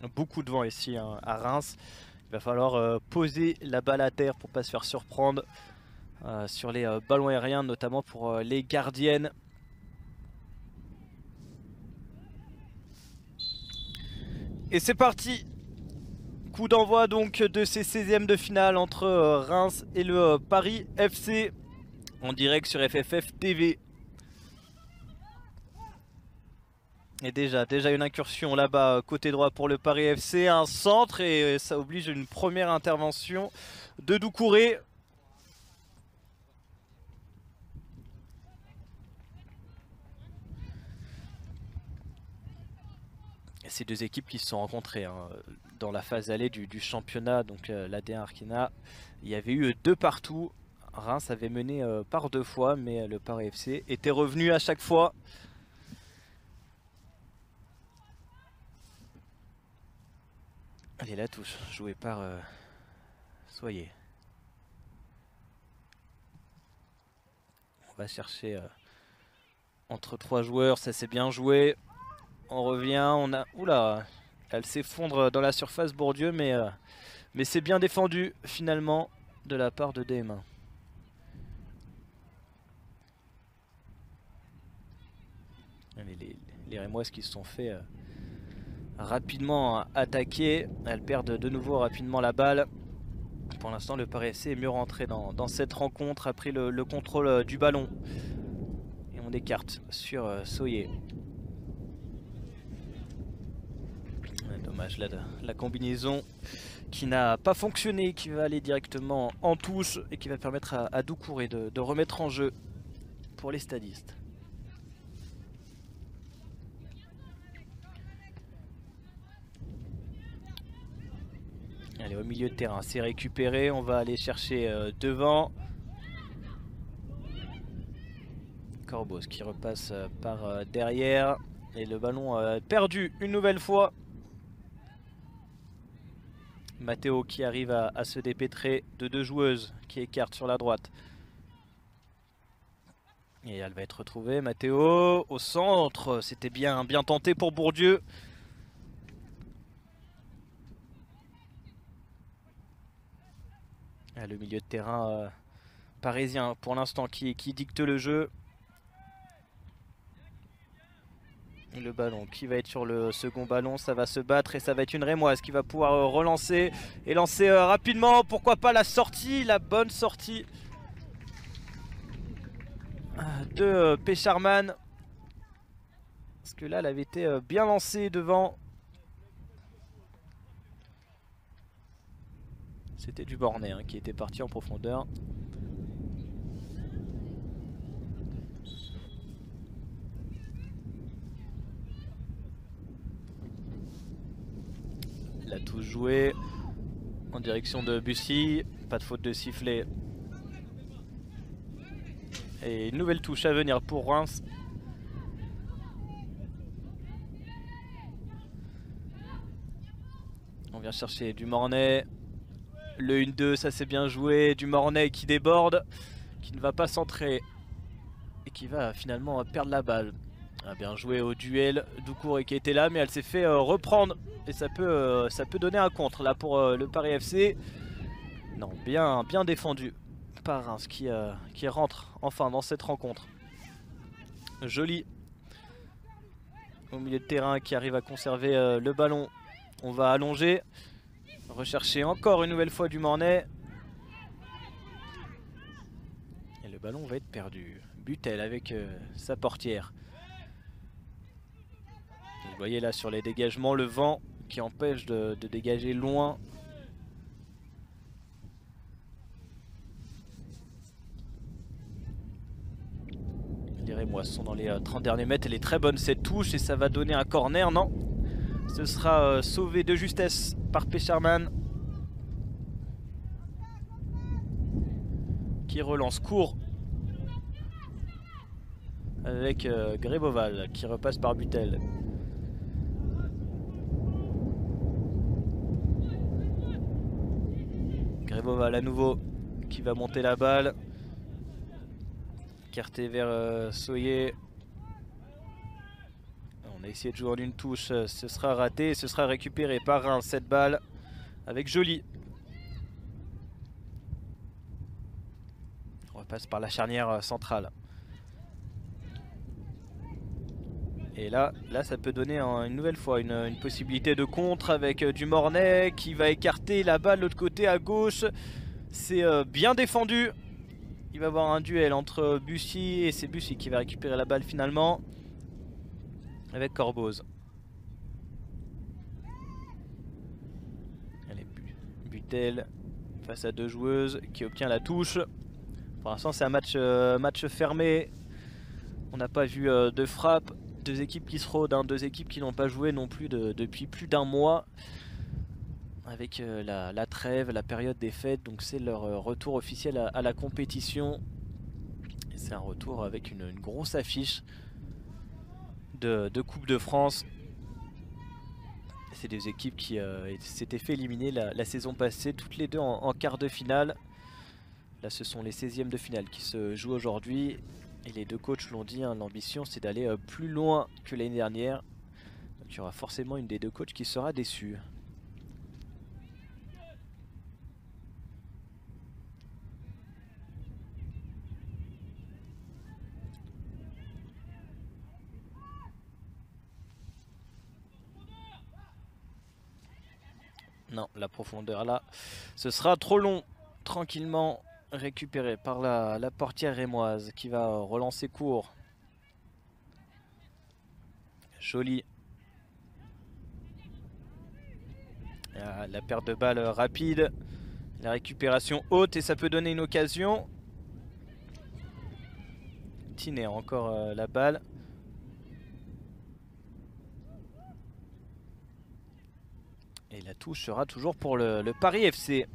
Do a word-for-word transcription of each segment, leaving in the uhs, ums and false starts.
Beaucoup de vent ici hein, à Reims. Il va falloir euh, poser la balle à terre pour pas se faire surprendre euh, sur les euh, ballons aériens, notamment pour euh, les gardiennes. Et c'est parti! Coup d'envoi donc de ces seizièmes de finale entre euh, Reims et le euh, Paris F C en direct sur F F F T V. Et déjà, déjà une incursion là-bas côté droit pour le Paris F C, un centre et ça oblige une première intervention de Doucouré. Ces deux équipes qui se sont rencontrées hein, dans la phase allée du, du championnat, donc euh, l'A D un Arkina. Il y avait eu deux partout. Reims avait mené euh, par deux fois, mais le Paris F C était revenu à chaque fois. Allez, la touche, jouée par euh, Soyer. On va chercher euh, entre trois joueurs, ça s'est bien joué. On revient, on a... Oula, elle s'effondre dans la surface Bourdieu, mais, euh, mais c'est bien défendu finalement de la part de D M un. Les, les, les Rémoises qui se sont fait euh, rapidement attaquer. Elles perdent de nouveau rapidement la balle. Pour l'instant, le Paris F C est mieux rentré dans, dans cette rencontre, a pris le, le contrôle euh, du ballon. Et on écarte sur euh, Soyer. Dommage là, la combinaison qui n'a pas fonctionné, qui va aller directement en touche et qui va permettre à, à Doucouré de, de remettre en jeu pour les stadistes. Allez, au milieu de terrain, c'est récupéré, on va aller chercher euh, devant. Corbos qui repasse euh, par euh, derrière et le ballon euh, perdu une nouvelle fois. Matteo qui arrive à, à se dépêtrer de deux joueuses qui écartent sur la droite. Et elle va être retrouvée. Matteo au centre. C'était bien, bien tenté pour Bourdieu. Ah, le milieu de terrain euh, parisien pour l'instant qui, qui dicte le jeu. Le ballon qui va être sur le second ballon, ça va se battre et ça va être une Rémoise qui va pouvoir euh, relancer et lancer euh, rapidement. Pourquoi pas la sortie, la bonne sortie de euh, Pécharman. Parce que là, elle avait été euh, bien lancée devant. C'était du Bornay hein, qui était parti en profondeur. La touche jouée en direction de Bussy, pas de faute de sifflet. Et une nouvelle touche à venir pour Reims. On vient chercher du Mornay. Le un deux, ça c'est bien joué. Du Mornay qui déborde, qui ne va pas centrer et qui va finalement perdre la balle. Ah, bien joué au duel. Doucouré qui était là, mais elle s'est fait euh, reprendre. Et ça peut, euh, ça peut donner un contre là pour euh, le Paris F C. Non, bien, bien défendu par Reims qui, euh, qui rentre enfin dans cette rencontre. Joli. Au milieu de terrain qui arrive à conserver euh, le ballon. On va allonger. Rechercher encore une nouvelle fois du Mornay. Et le ballon va être perdu. Butel avec euh, sa portière. Vous voyez là sur les dégagements le vent qui empêche de, de dégager loin. Les Rémois sont dans les euh, trente derniers mètres. Elle est très bonne cette touche et ça va donner un corner. Non, ce sera euh, sauvé de justesse par Pécharman. Qui relance court. Avec euh, Gréboval qui repasse par Butel. Gréboval à nouveau qui va monter la balle. Écarté vers euh, Soyer. On On a essayé de jouer en une touche, ce sera raté, ce sera récupéré par Reims, cette balle avec Joly. On repasse par la charnière centrale. Et là, là ça peut donner un, une nouvelle fois une, une possibilité de contre avec euh, du Mornay qui va écarter la balle de l'autre côté à gauche. C'est euh, bien défendu. Il va y avoir un duel entre Bussy et c'est Bussy qui va récupérer la balle finalement avec Corboz. Allez, Butel face à deux joueuses qui obtient la touche. Pour l'instant c'est un match, euh, match fermé. On n'a pas vu euh, de frappe. Deux équipes qui se rôdent, hein, deux équipes qui n'ont pas joué non plus de, depuis plus d'un mois. Avec euh, la, la trêve, la période des fêtes. Donc c'est leur euh, retour officiel à, à la compétition. C'est un retour avec une, une grosse affiche de, de Coupe de France. C'est des équipes qui euh, s'étaient fait éliminer la, la saison passée, toutes les deux en, en quart de finale. Là ce sont les seizièmes de finale qui se jouent aujourd'hui. Et les deux coachs l'ont dit, hein, l'ambition c'est d'aller euh, plus loin que l'année dernière. Donc il y aura forcément une des deux coachs qui sera déçue. Non, la profondeur là, ce sera trop long. Tranquillement récupéré par la, la portière rémoise qui va relancer court. Joly. Ah, la perte de balle rapide. La récupération haute et ça peut donner une occasion. Tiné encore euh, la balle. Et la touche sera toujours pour le, le Paris F C.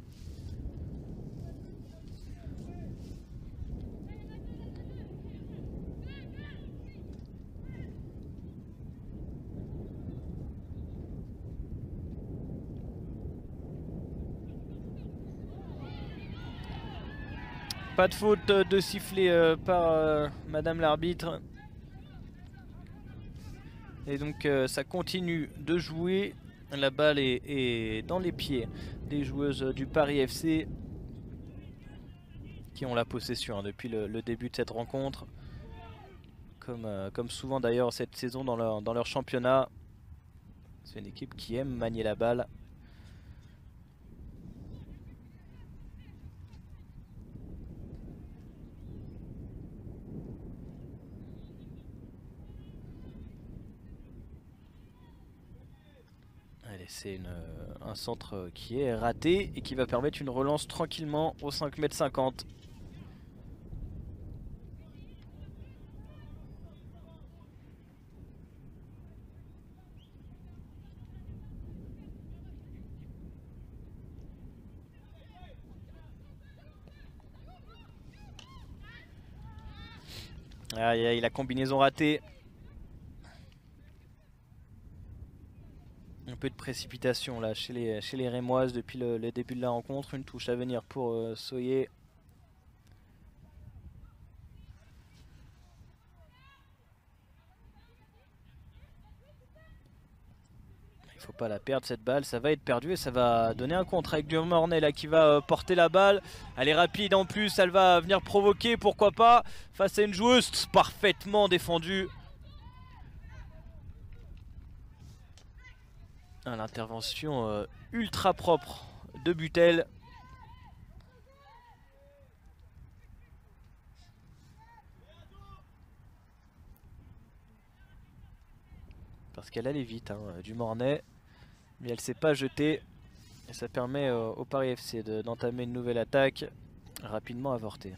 Pas de faute de sifflet euh, par euh, Madame l'arbitre. Et donc euh, ça continue de jouer. La balle est, est dans les pieds des joueuses du Paris F C qui ont la possession hein, depuis le, le début de cette rencontre. Comme, euh, comme souvent d'ailleurs cette saison dans leur, dans leur championnat. C'est une équipe qui aime manier la balle. C'est un centre qui est raté et qui va permettre une relance tranquillement au cinq mètres cinquante. Aïe aïe, la combinaison ratée. Un peu de précipitation là chez les, chez les Rémoises depuis le, le début de la rencontre. Une touche à venir pour euh, Soyer. Il faut pas la perdre cette balle, ça va être perdu et ça va donner un contre avec du Mornay là qui va euh, porter la balle. Elle est rapide en plus, elle va venir provoquer, pourquoi pas, face à une joueuse parfaitement défendue. L'intervention euh, ultra propre de Butel. Parce qu'elle allait vite, hein, du Mornay. Mais elle ne s'est pas jetée. Et ça permet euh, au Paris F C d'entamer une nouvelle attaque rapidement avortée.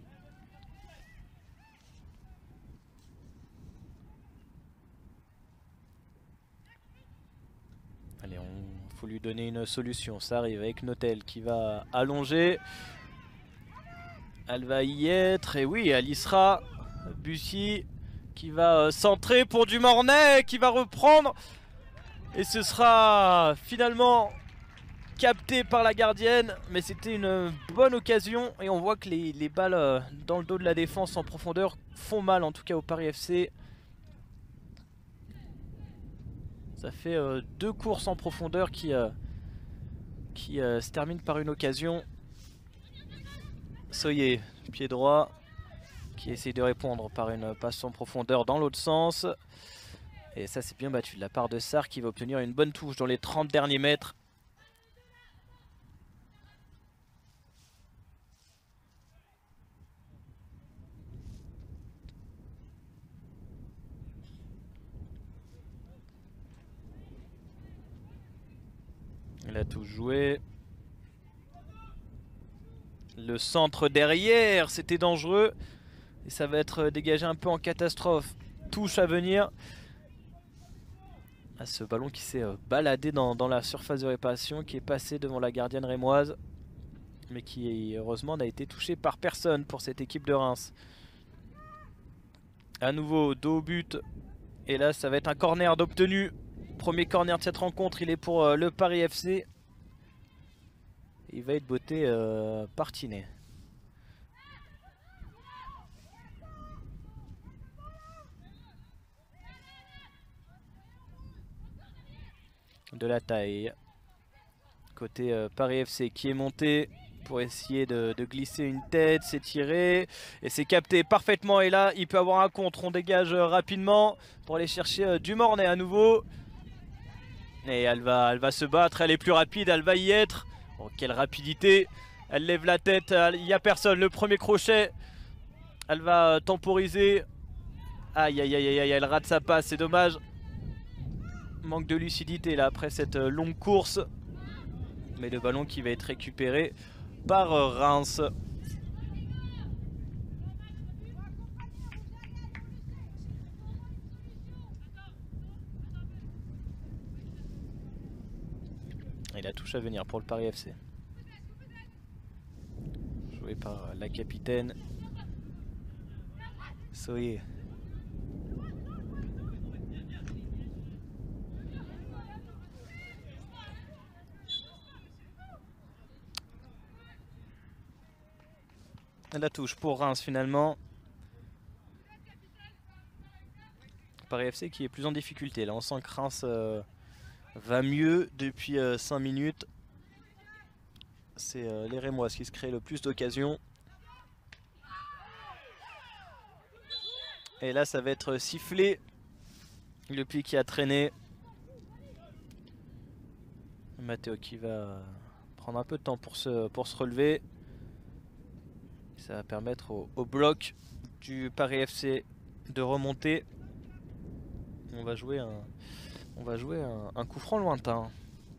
Allez, il faut lui donner une solution. Ça arrive avec Notel qui va allonger. Elle va y être. Et oui, elle y sera. Bussy qui va euh, centrer pour du Mornay qui va reprendre. Et ce sera finalement capté par la gardienne. Mais c'était une bonne occasion. Et on voit que les, les balles euh, dans le dos de la défense en profondeur font mal, en tout cas au Paris F C. Ça fait euh, deux courses en profondeur qui, euh, qui euh, se terminent par une occasion. Soyer, pied droit, qui essaye de répondre par une passe en profondeur dans l'autre sens. Et ça c'est bien battu de la part de Sarr qui va obtenir une bonne touche dans les trente derniers mètres. Il a tout joué. Le centre derrière, c'était dangereux. Et ça va être dégagé un peu en catastrophe. Touche à venir. Ah, ce ballon qui s'est baladé dans, dans la surface de réparation, qui est passé devant la gardienne rémoise. Mais qui heureusement n'a été touché par personne pour cette équipe de Reims. À nouveau, dos au but. Et là, ça va être un corner d'obtenu. Premier corner de cette rencontre, il est pour le Paris F C. Il va être botté euh, par Tiné. De la taille. Côté euh, Paris F C qui est monté pour essayer de, de glisser une tête, s'étirer. Et c'est capté parfaitement. Et là, il peut avoir un contre. On dégage euh, rapidement pour aller chercher euh, Dumornay à nouveau. Et elle va, elle va se battre. Elle est plus rapide. Elle va y être. Oh, quelle rapidité. Elle lève la tête, il n'y a personne, le premier crochet. Elle va temporiser. Aïe aïe aïe aïe, elle rate sa passe, c'est dommage. Manque de lucidité là après cette longue course. Mais le ballon qui va être récupéré par Reims. Et la touche à venir pour le Paris F C. Joué par la capitaine Soyer. La touche pour Reims finalement. Paris F C qui est plus en difficulté. Là on sent que Reims euh, va mieux depuis euh, cinq minutes. C'est euh, les Rémoises qui se créent le plus d'occasions. Et là ça va être sifflé. Le pied qui a traîné. Matteo qui va prendre un peu de temps pour se, pour se relever. Ça va permettre au, au bloc du Paris F C de remonter. On va jouer un, on va jouer un, un coup franc lointain.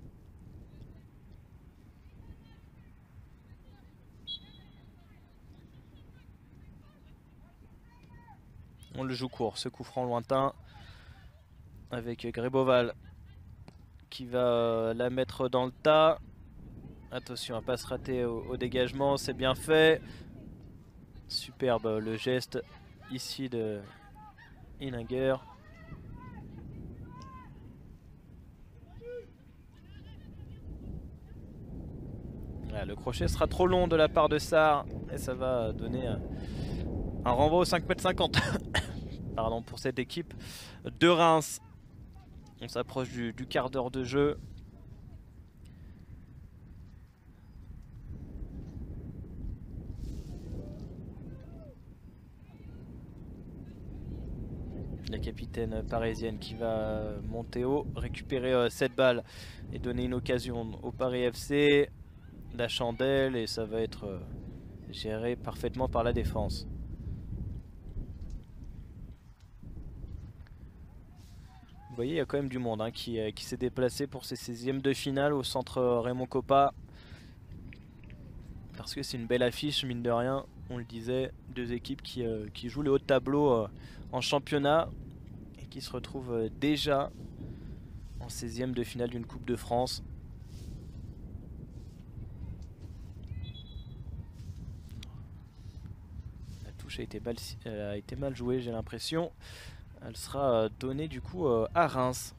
On le joue court, ce coup franc lointain, avec Gréboval qui va la mettre dans le tas. Attention à ne pas se rater au, au dégagement, c'est bien fait. Superbe le geste ici de Inninger. Voilà, le crochet sera trop long de la part de Sarr et ça va donner un, un renvoi au cinq mètres cinquante. Pardon, pour cette équipe de Reims. On s'approche du, du quart d'heure de jeu. La capitaine parisienne qui va monter haut, récupérer euh, cette balle et donner une occasion au Paris F C. La chandelle et ça va être euh, géré parfaitement par la défense. Vous voyez, il y a quand même du monde hein, qui, euh, qui s'est déplacé pour ces seizièmes de finale au centre Raymond Kopa. Parce que c'est une belle affiche, mine de rien, on le disait, deux équipes qui, euh, qui jouent le haut de tableau euh, en championnat et qui se retrouvent euh, déjà en seizième de finale d'une Coupe de France. La touche a été mal, euh, a été mal jouée, j'ai l'impression. Elle sera donnée du coup euh, à Reims.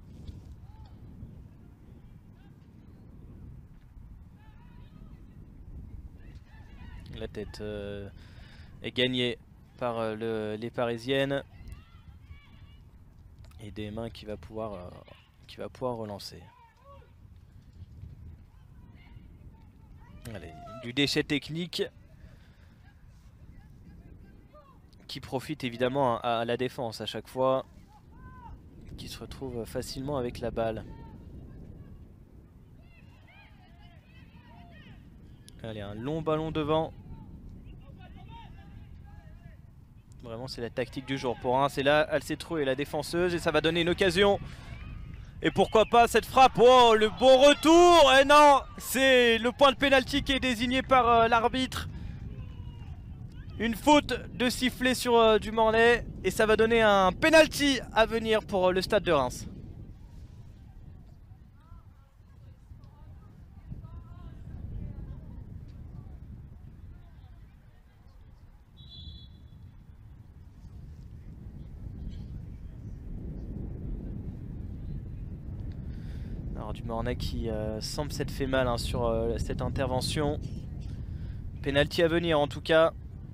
La tête euh, est gagnée par euh, le, les Parisiennes. Et des mains qui va pouvoir euh, qui va pouvoir relancer. Allez, du déchet technique qui profite évidemment à, à la défense à chaque fois, qui se retrouve facilement avec la balle. Allez, un long ballon devant. Vraiment, c'est la tactique du jour pour un. C'est là, elle s'est trouvée la défenseuse et ça va donner une occasion. Et pourquoi pas cette frappe. Oh, le bon retour. Et non, c'est le point de pénalty qui est désigné par euh, l'arbitre. Une faute de sifflet sur euh, du Mornay. Et ça va donner un pénalty à venir pour euh, le Stade de Reims. Alors du Mornay qui euh, semble s'être fait mal hein, sur euh, cette intervention. Penalty à venir en tout cas.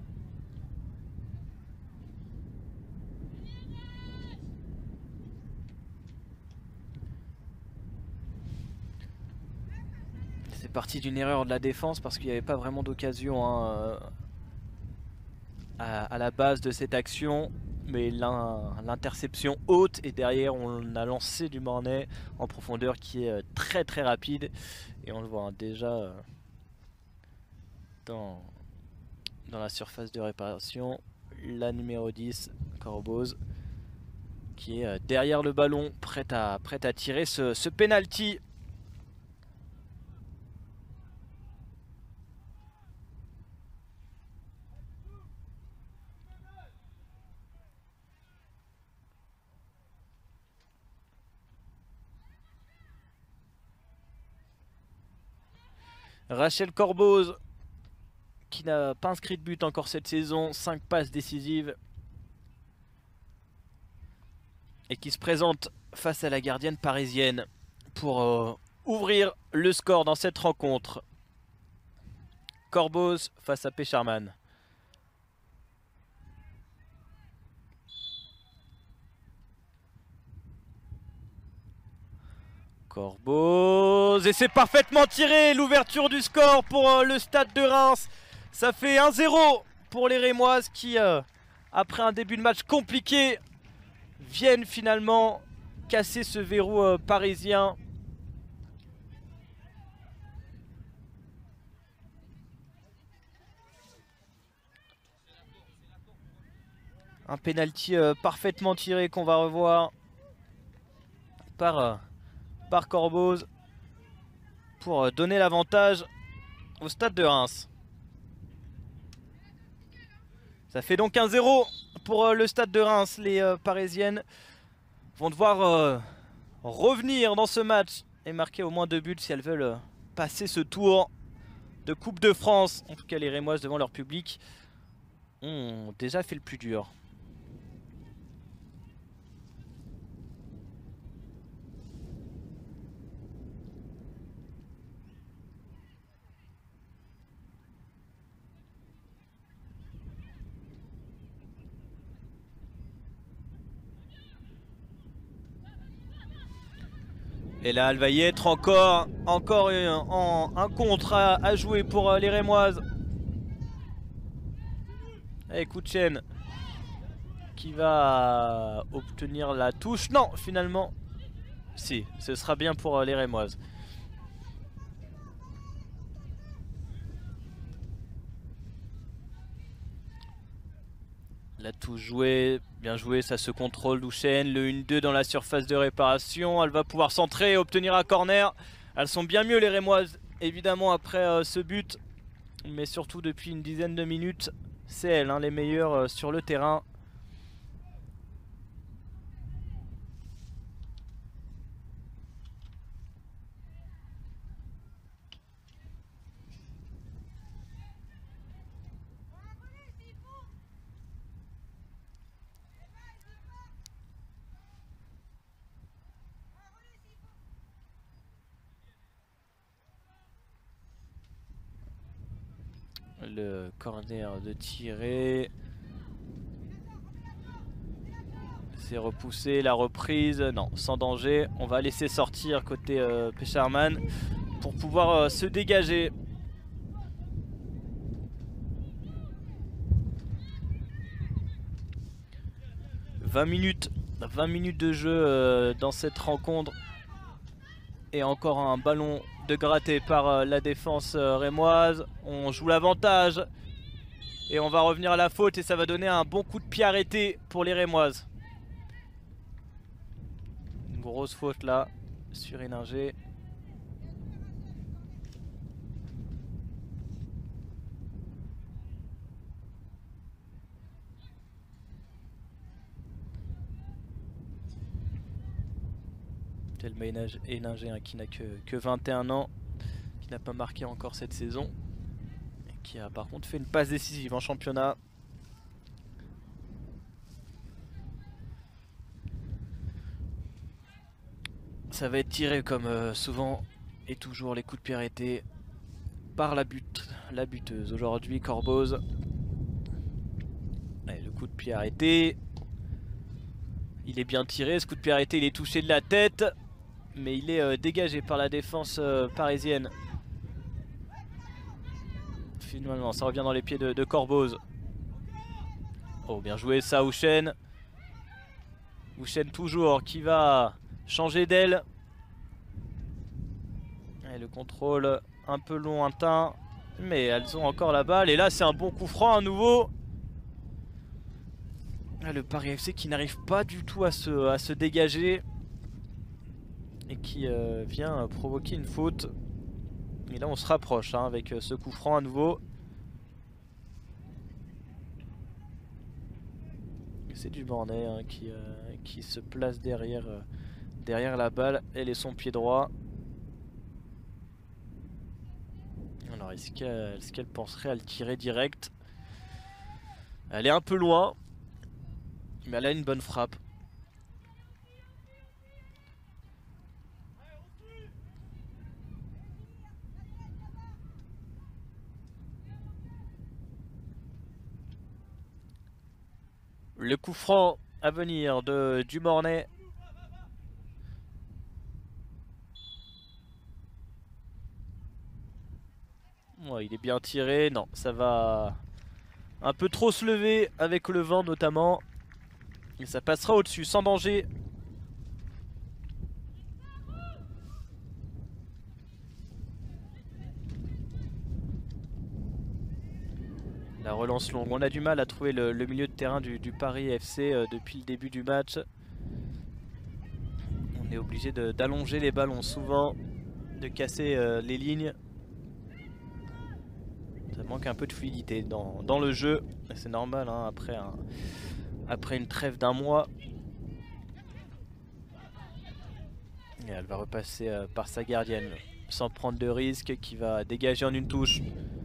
C'est parti d'une erreur de la défense parce qu'il n'y avait pas vraiment d'occasion hein, à, à la base de cette action. Mais l'interception haute et derrière on a lancé du Mornay en profondeur qui est très très rapide. Et on le voit hein, déjà euh, dans, dans la surface de réparation. La numéro dix, Corboz, qui est euh, derrière le ballon, prête à, prête à tirer ce, ce penalty. Rachel Corboz, qui n'a pas inscrit de but encore cette saison, cinq passes décisives. Et qui se présente face à la gardienne parisienne pour euh, ouvrir le score dans cette rencontre. Corboz face à Pécharman. Corboz, et c'est parfaitement tiré, l'ouverture du score pour euh, le Stade de Reims. Ça fait un zéro pour les Rémoises qui, euh, après un début de match compliqué, viennent finalement casser ce verrou euh, parisien. Un penalty euh, parfaitement tiré qu'on va revoir par... Euh, par Corboz pour donner l'avantage au Stade de Reims. Ça fait donc un zéro pour le Stade de Reims. Les euh, Parisiennes vont devoir euh, revenir dans ce match et marquer au moins deux buts si elles veulent euh, passer ce tour de Coupe de France. En tout cas, les Rémoises devant leur public ont déjà fait le plus dur. Et là, elle va y être encore, encore un, un, un contre à, à jouer pour les Rémoises. Et Kouchen qui va obtenir la touche. Non, finalement, si, ce sera bien pour les Rémoises. La touche jouée, bien joué, ça se contrôle Douchen. Le un deux dans la surface de réparation. Elle va pouvoir centrer et obtenir un corner. Elles sont bien mieux les Rémoises, évidemment, après euh, ce but. Mais surtout depuis une dizaine de minutes, c'est elles, hein, les meilleures euh, sur le terrain. Le corner de tirer. C'est repoussé, la reprise, non, sans danger. On va laisser sortir côté euh, Pecherman pour pouvoir euh, se dégager. vingt minutes, vingt minutes de jeu euh, dans cette rencontre. Et encore un ballon de gratté par euh, la défense euh, rémoise. On joue l'avantage. Et on va revenir à la faute et ça va donner un bon coup de pied arrêté pour les rémoises. Une grosse faute là sur Héninger. Thelma Héninger hein, qui n'a que, que vingt et un ans, qui n'a pas marqué encore cette saison. Et qui a par contre fait une passe décisive en championnat. Ça va être tiré comme euh, souvent et toujours les coups de pied arrêtés par la, but, la buteuse. Aujourd'hui Corboz. Allez, le coup de pied arrêté. Il est bien tiré, ce coup de pied arrêté, il est touché de la tête. Mais il est euh, dégagé par la défense euh, parisienne. Finalement, ça revient dans les pieds de, de Corboz. Oh, bien joué ça, Houchen. Houchen toujours qui va changer d'aile. Le contrôle un peu lointain. Mais elles ont encore la balle. Et là, c'est un bon coup franc à nouveau. Le Paris F C qui n'arrive pas du tout à se, à se dégager. Et qui euh, vient provoquer une faute. Et là on se rapproche hein, avec ce coup franc à nouveau. C'est du Mornay hein, qui, euh, qui se place derrière, euh, derrière la balle. Elle est son pied droit. Alors est-ce qu'elle est-ce qu'elle penserait à le tirer direct? Elle est un peu loin. Mais elle a une bonne frappe. Le coup franc à venir de Dumornay. Ouais, il est bien tiré. Non, ça va un peu trop se lever avec le vent notamment. Et ça passera au-dessus sans danger. La relance longue. On a du mal à trouver le, le milieu de terrain du, du Paris F C euh, depuis le début du match. On est obligé d'allonger les ballons souvent, de casser euh, les lignes. Ça manque un peu de fluidité dans, dans le jeu. C'est normal hein, après, un, après une trêve d'un mois. Et elle va repasser euh, par sa gardienne sans prendre de risque, qui va dégager en une touche.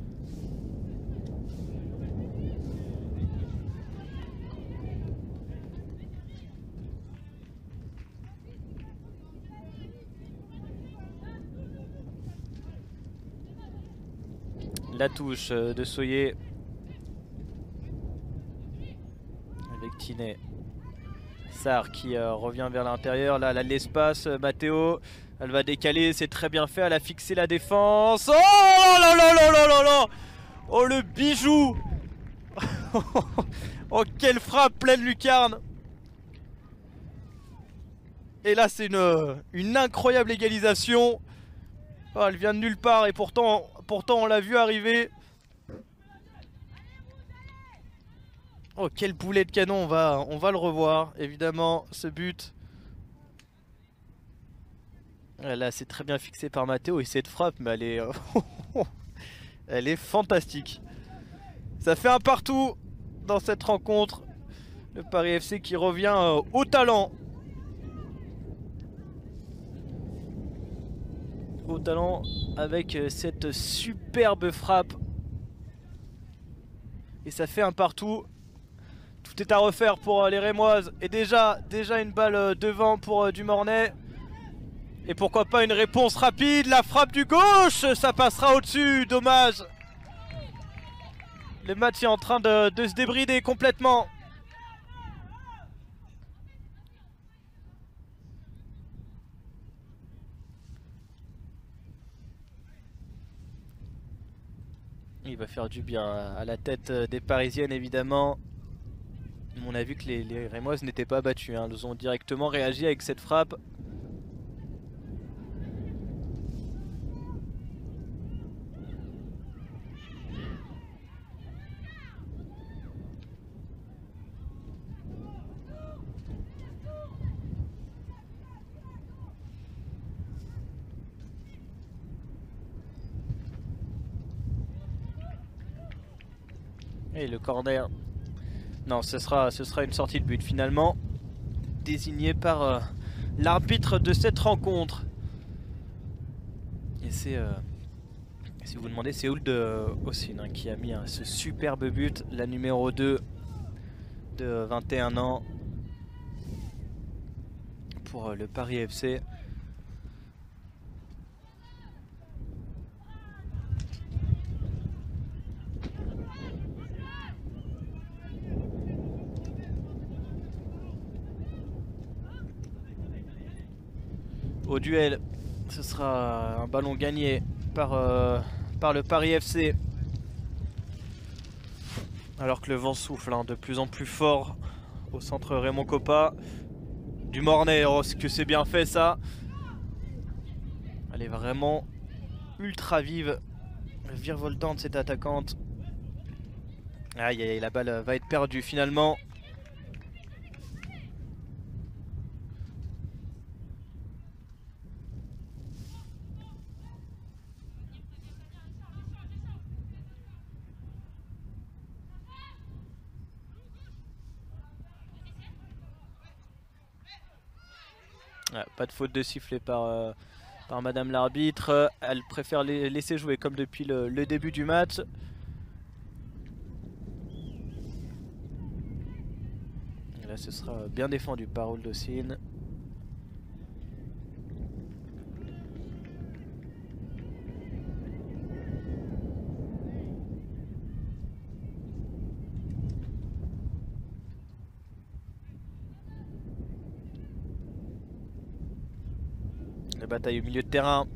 La touche de Soyer avec Tinet. Sarr qui euh, revient vers l'intérieur. Là, elle a de l'espace. Matteo, elle va décaler. C'est très bien fait. Elle a fixé la défense. Oh là là là là là là. Oh le bijou. Oh quelle frappe pleine lucarne. Et là, c'est une, une incroyable égalisation. Oh, elle vient de nulle part et pourtant... Pourtant on l'a vu arriver. Oh quel boulet de canon. On va, on va le revoir évidemment ce but. Là c'est très bien fixé par Matteo. Et cette frappe mais elle est elle est fantastique. Ça fait un partout dans cette rencontre. Le Paris F C qui revient au talent. Au talent avec cette superbe frappe. Et ça fait un partout. Tout est à refaire pour les Rémoises. Et déjà, déjà une balle devant pour Dumornay. Et pourquoi pas une réponse rapide. La frappe du gauche, ça passera au-dessus. Dommage. Le match est en train de, de se débrider complètement. Il va faire du bien à la tête des Parisiennes évidemment. On a vu que les, les Rémoises n'étaient pas battues, hein. Elles ont directement réagi avec cette frappe. Et le corner. Non, ce sera, ce sera une sortie de but finalement. Désigné par euh, l'arbitre de cette rencontre. Et c'est, euh, si vous vous demandez, c'est Ould euh, Ossine hein, qui a mis hein, ce superbe but. La numéro deux de vingt et un ans. Pour euh, le Paris F C. Au duel, ce sera un ballon gagné par, euh, par le Paris F C. Alors que le vent souffle hein, de plus en plus fort au centre Raymond Kopa. Du Mornay, oh, ce que c'est bien fait ça. Elle est vraiment ultra vive, virevoltante cette attaquante. Aïe aïe, la balle va être perdue finalement. Ouais, pas de faute de sifflet par, euh, par Madame l'arbitre. Elle préfère les laisser jouer comme depuis le, le début du match. Et là ce sera bien défendu par Ould Ossine. La bataille au milieu de terrain.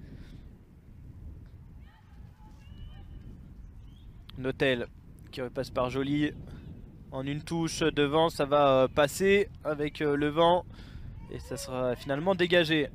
Notel qui repasse par Joly. En une touche devant, ça va passer avec le vent. Et ça sera finalement dégagé.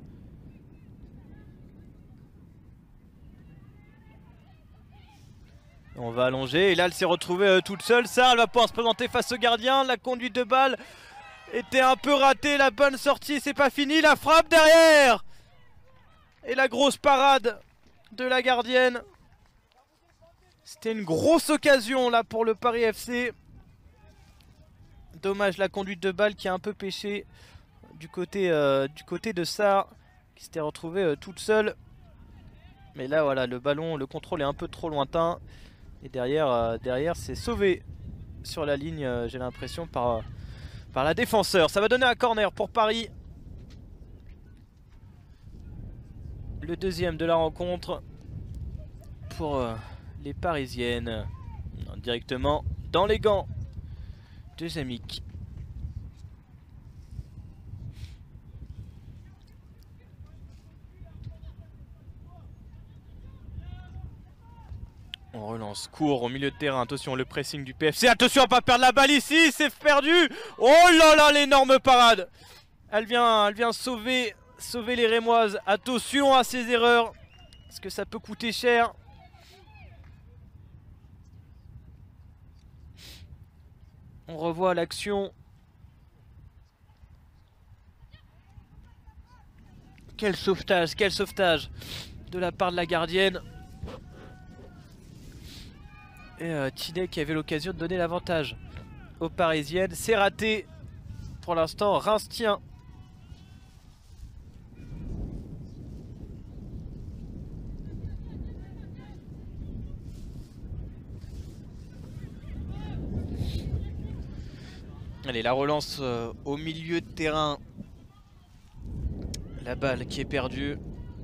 On va allonger. Et là, elle s'est retrouvée toute seule. Ça, elle va pouvoir se présenter face au gardien. La conduite de balle était un peu ratée. La bonne sortie, c'est pas fini. La frappe derrière. Et la grosse parade de la gardienne. C'était une grosse occasion là pour le Paris F C. Dommage la conduite de balle qui a un peu pêché du côté, euh, du côté de Sarr, qui s'était retrouvée euh, toute seule. Mais là voilà, le ballon, le contrôle est un peu trop lointain. Et derrière, euh, derrière c'est sauvé sur la ligne, euh, j'ai l'impression, par, euh, par la défenseur. Ça va donner un corner pour Paris. Le deuxième de la rencontre pour euh, les Parisiennes. Non, directement dans les gants de Zamic. On relance court au milieu de terrain. Attention le pressing du P F C. Attention à pas perdre la balle ici. C'est perdu. Oh là là, l'énorme parade. Elle vient, elle vient sauver, sauver les Rémoises. Attention à ces erreurs. Parce que ça peut coûter cher. On revoit l'action. Quel sauvetage, quel sauvetage de la part de la gardienne. Et euh, Tinet qui avait l'occasion de donner l'avantage aux Parisiennes. C'est raté. Pour l'instant, Reims tient. Allez, la relance euh, au milieu de terrain. La balle qui est perdue.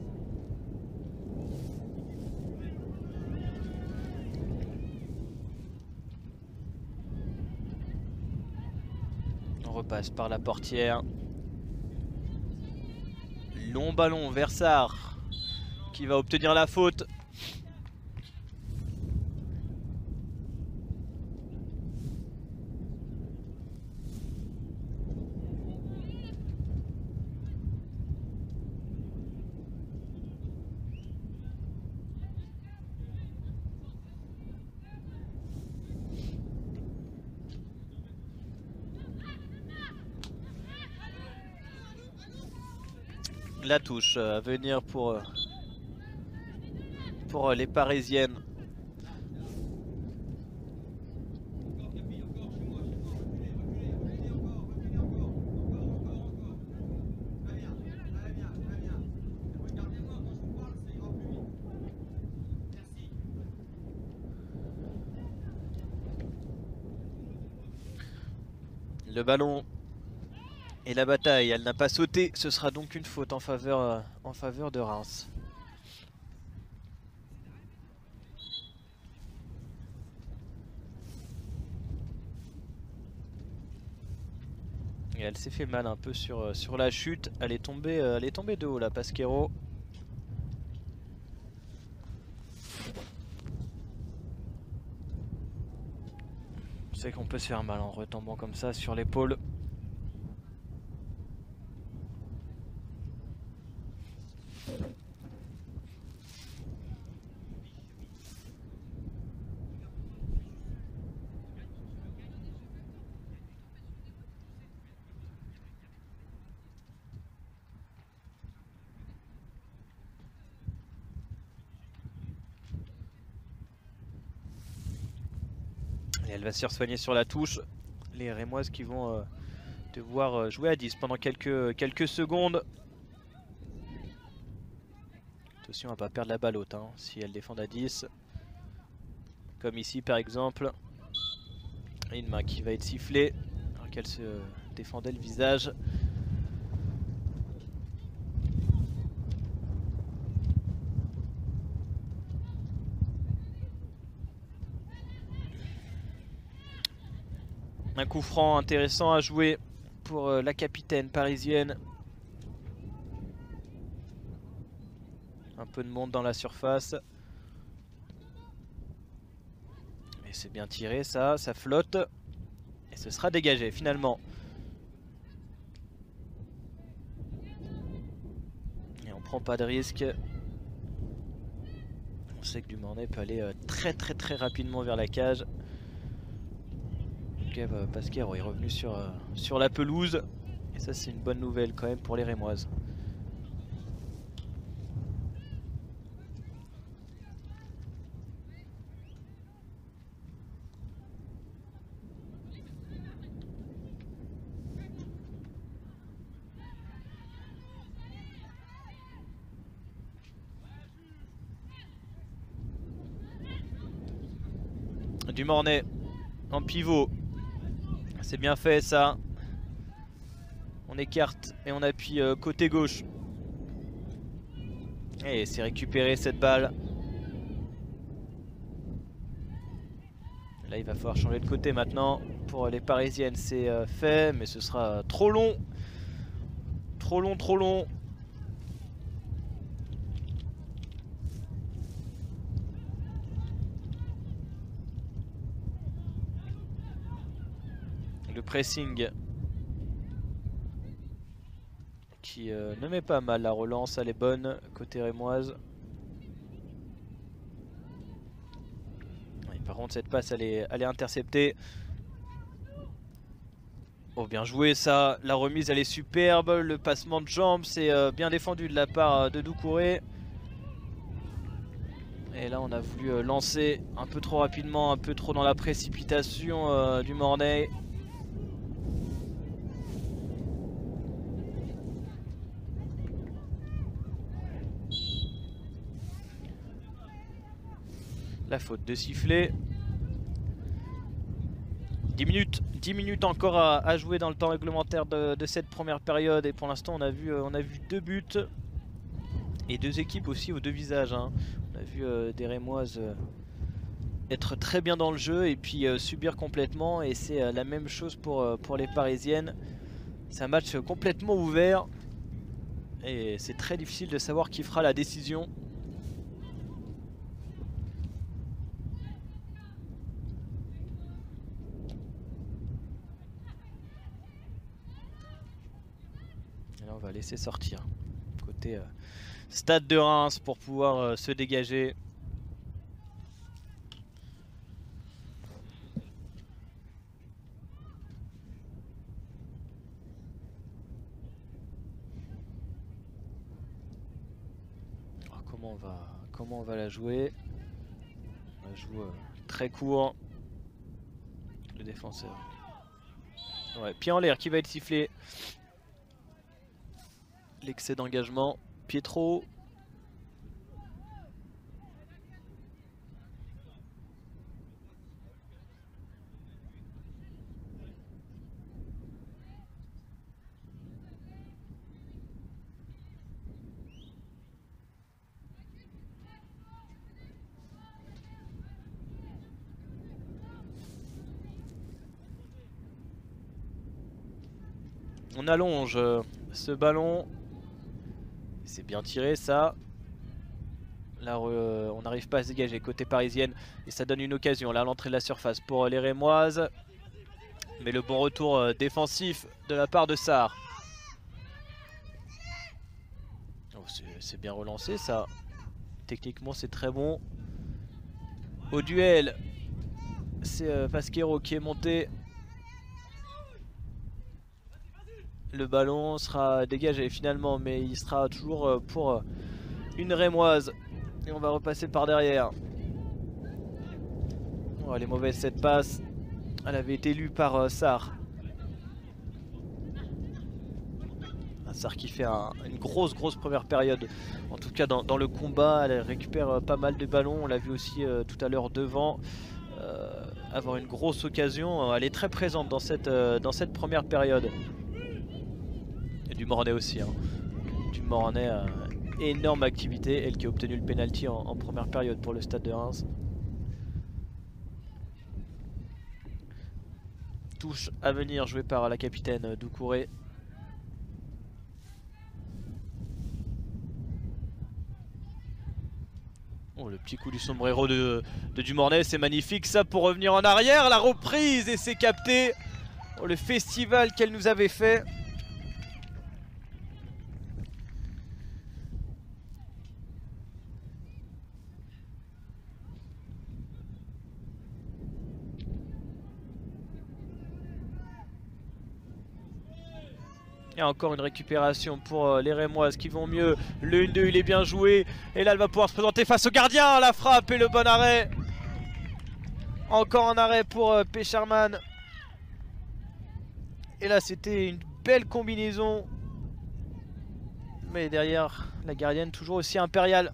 On repasse par la portière. Long ballon vers Sarr qui va obtenir la faute. La touche à venir pour, euh, pour euh, les Parisiennes. Le ballon et la bataille, elle n'a pas sauté, ce sera donc une faute en faveur, euh, en faveur de Reims. Et elle s'est fait mal un peu sur, euh, sur la chute, elle est tombée, euh, elle est tombée de haut là, Pasquero. On sait qu'on peut se faire mal en retombant comme ça sur l'épaule. Et elle va se faire soigner sur la touche. Les Rémoises qui vont euh, devoir euh, jouer à dix pendant quelques, quelques secondes. Attention à ne pas perdre la balle haute hein, si elles défendent à dix. Comme ici par exemple. Et une main qui va être sifflée alors qu'elle se défendait le visage. Un coup franc intéressant à jouer pour la capitaine parisienne. Un peu de monde dans la surface. Et c'est bien tiré ça, ça flotte. Et ce sera dégagé finalement. Et on prend pas de risque. On sait que Dumornay peut aller très très très rapidement vers la cage. Pasquero est revenu sur, euh, sur la pelouse. Et ça c'est une bonne nouvelle quand même pour les Rémoises. Dumornay en pivot. C'est bien fait ça. On écarte et on appuie euh, côté gauche. Et c'est récupéré cette balle. Là il va falloir changer de côté maintenant. Pour les Parisiennes c'est euh, fait. Mais ce sera trop long. Trop long, trop long. Le pressing qui euh, ne met pas mal, la relance elle est bonne côté rémoise. Et par contre cette passe elle est, elle est interceptée. Oh bien joué ça, la remise elle est superbe, le passement de jambes c'est euh, bien défendu de la part de Doucouré. Et là on a voulu euh, lancer un peu trop rapidement, un peu trop dans la précipitation euh, du Mornay. La faute de sifflet. dix minutes, dix minutes encore à, à jouer dans le temps réglementaire de, de cette première période. Et pour l'instant on a vu, euh, on a vu deux buts. Et deux équipes aussi aux deux visages. Hein. On a vu euh, des Rémoises euh, être très bien dans le jeu et puis euh, subir complètement. Et c'est euh, la même chose pour, euh, pour les Parisiennes. C'est un match complètement ouvert. Et c'est très difficile de savoir qui fera la décision. Et là on va laisser sortir. Côté... Euh, Stade de Reims pour pouvoir euh, se dégager. comment on va, comment on va la jouer. On la joue euh, très court. Le défenseur. Ouais, pied en l'air qui va être sifflé. L'excès d'engagement. Pied trop haut. On allonge ce ballon. C'est bien tiré ça. Là euh, on n'arrive pas à se dégager côté parisienne. Et ça donne une occasion là à l'entrée de la surface pour les Rémoises. Mais le bon retour euh, défensif de la part de Sarr. Oh, c'est bien relancé ça. Techniquement c'est très bon. Au duel. C'est euh, Pasquero qui est monté. Le ballon sera dégagé finalement, mais il sera toujours pour une Rémoise. Et on va repasser par derrière. Oh, elle est mauvaise cette passe. Elle avait été lue par euh, Sarr. Un Sarr qui fait un, une grosse grosse première période. En tout cas dans, dans le combat, elle récupère euh, pas mal de ballons. On l'a vu aussi euh, tout à l'heure devant. Euh, avoir une grosse occasion. Elle est très présente dans cette, euh, dans cette première période. Et du Mornay aussi. Hein. Du Mornay, euh, énorme activité. Elle qui a obtenu le penalty en, en première période pour le Stade de Reims. Touche à venir jouée par la capitaine Doucouré. Oh, le petit coup du sombrero de, de Dumornay, c'est magnifique ça pour revenir en arrière. La reprise et c'est capté. Oh, le festival qu'elle nous avait fait. Et encore une récupération pour les Rémoises qui vont mieux. Le un deux il est bien joué. Et là elle va pouvoir se présenter face au gardien. La frappe et le bon arrêt. Encore un arrêt pour Pécharman. Et là c'était une belle combinaison. Mais derrière la gardienne toujours aussi impériale.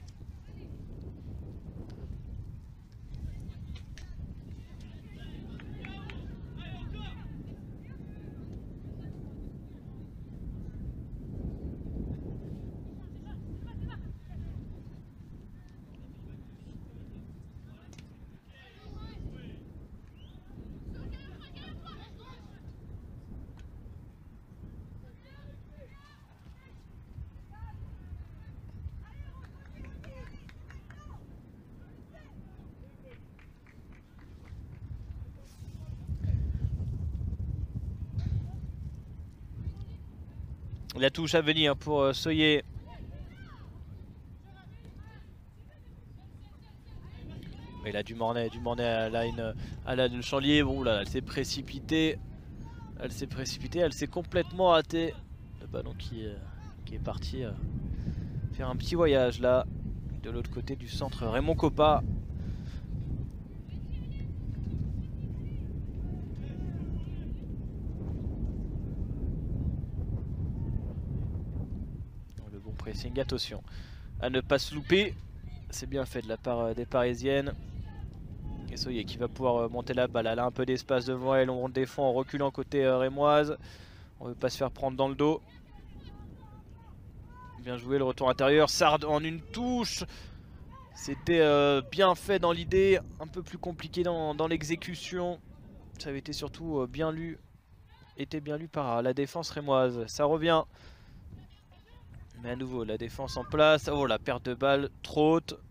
La touche à venir pour euh, Soyer. Mais là du Mornay, du Mornay à la line, à la le champ libre. Ouh là, elle s'est précipitée. Elle s'est précipitée, elle s'est complètement ratée. Le ballon qui, euh, qui est parti euh, faire un petit voyage là. De l'autre côté du centre, Raymond Coppa. Pressing, attention à ne pas se louper. C'est bien fait de la part des Parisiennes. Et Soyer qui va pouvoir monter la balle. Elle a un peu d'espace devant elle. On défend en reculant côté rémoise. On ne veut pas se faire prendre dans le dos. Bien joué le retour intérieur. Sarr en une touche. C'était euh, bien fait dans l'idée. Un peu plus compliqué dans, dans l'exécution. Ça avait été surtout bien lu. Était bien lu par la défense rémoise. Ça revient. Mais à nouveau la défense en place. Oh la perte de balle trop haute.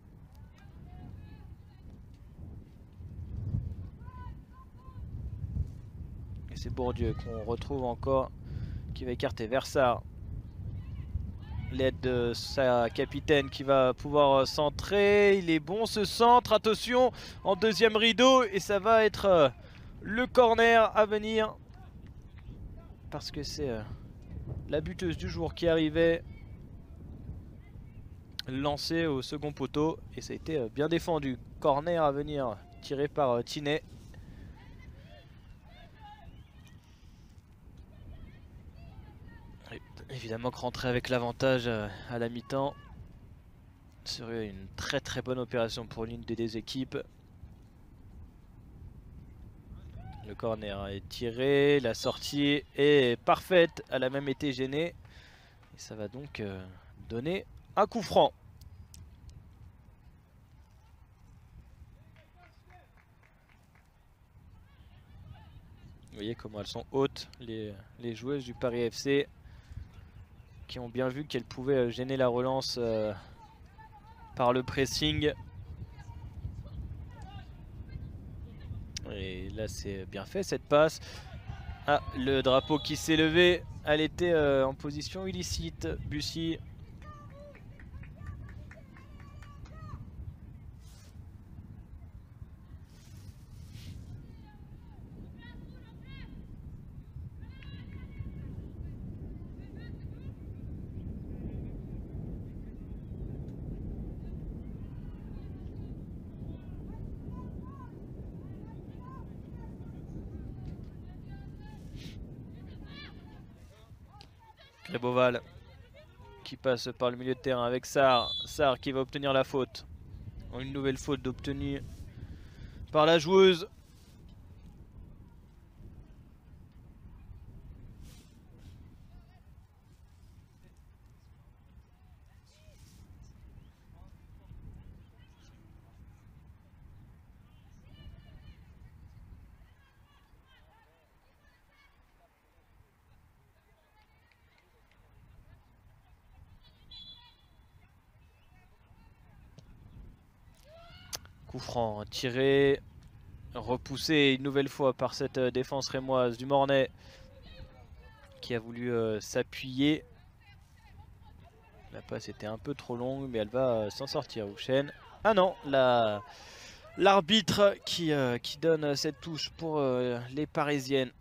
Et c'est Bourdieu qu'on retrouve encore. Qui va écarter vers Sarr. L'aide de sa capitaine qui va pouvoir centrer. Il est bon ce centre. Attention en deuxième rideau. Et ça va être le corner à venir. Parce que c'est la buteuse du jour qui arrivait. lancé au second poteau et ça a été bien défendu. Corner à venir tiré par Tinet. Évidemment que rentrer avec l'avantage à la mi-temps serait une très très bonne opération pour l'une des deux équipes. Le corner est tiré, la sortie est parfaite, elle a même été gênée. Et ça va donc donner un coup franc. Vous voyez comment elles sont hautes, les, les joueuses du Paris F C, qui ont bien vu qu'elles pouvaient gêner la relance euh, par le pressing. Et là c'est bien fait cette passe. Ah, le drapeau qui s'est levé, elle était euh, en position illicite, Bussy. Greboval qui passe par le milieu de terrain avec Sarr. Sarr qui va obtenir la faute. Une nouvelle faute obtenue par la joueuse. Coup franc tiré, repoussé une nouvelle fois par cette défense rémoise du Mornay qui a voulu euh, s'appuyer. La passe était un peu trop longue mais elle va euh, s'en sortir, Houchen. Ah non, la l'arbitre qui, euh, qui donne cette touche pour euh, les Parisiennes.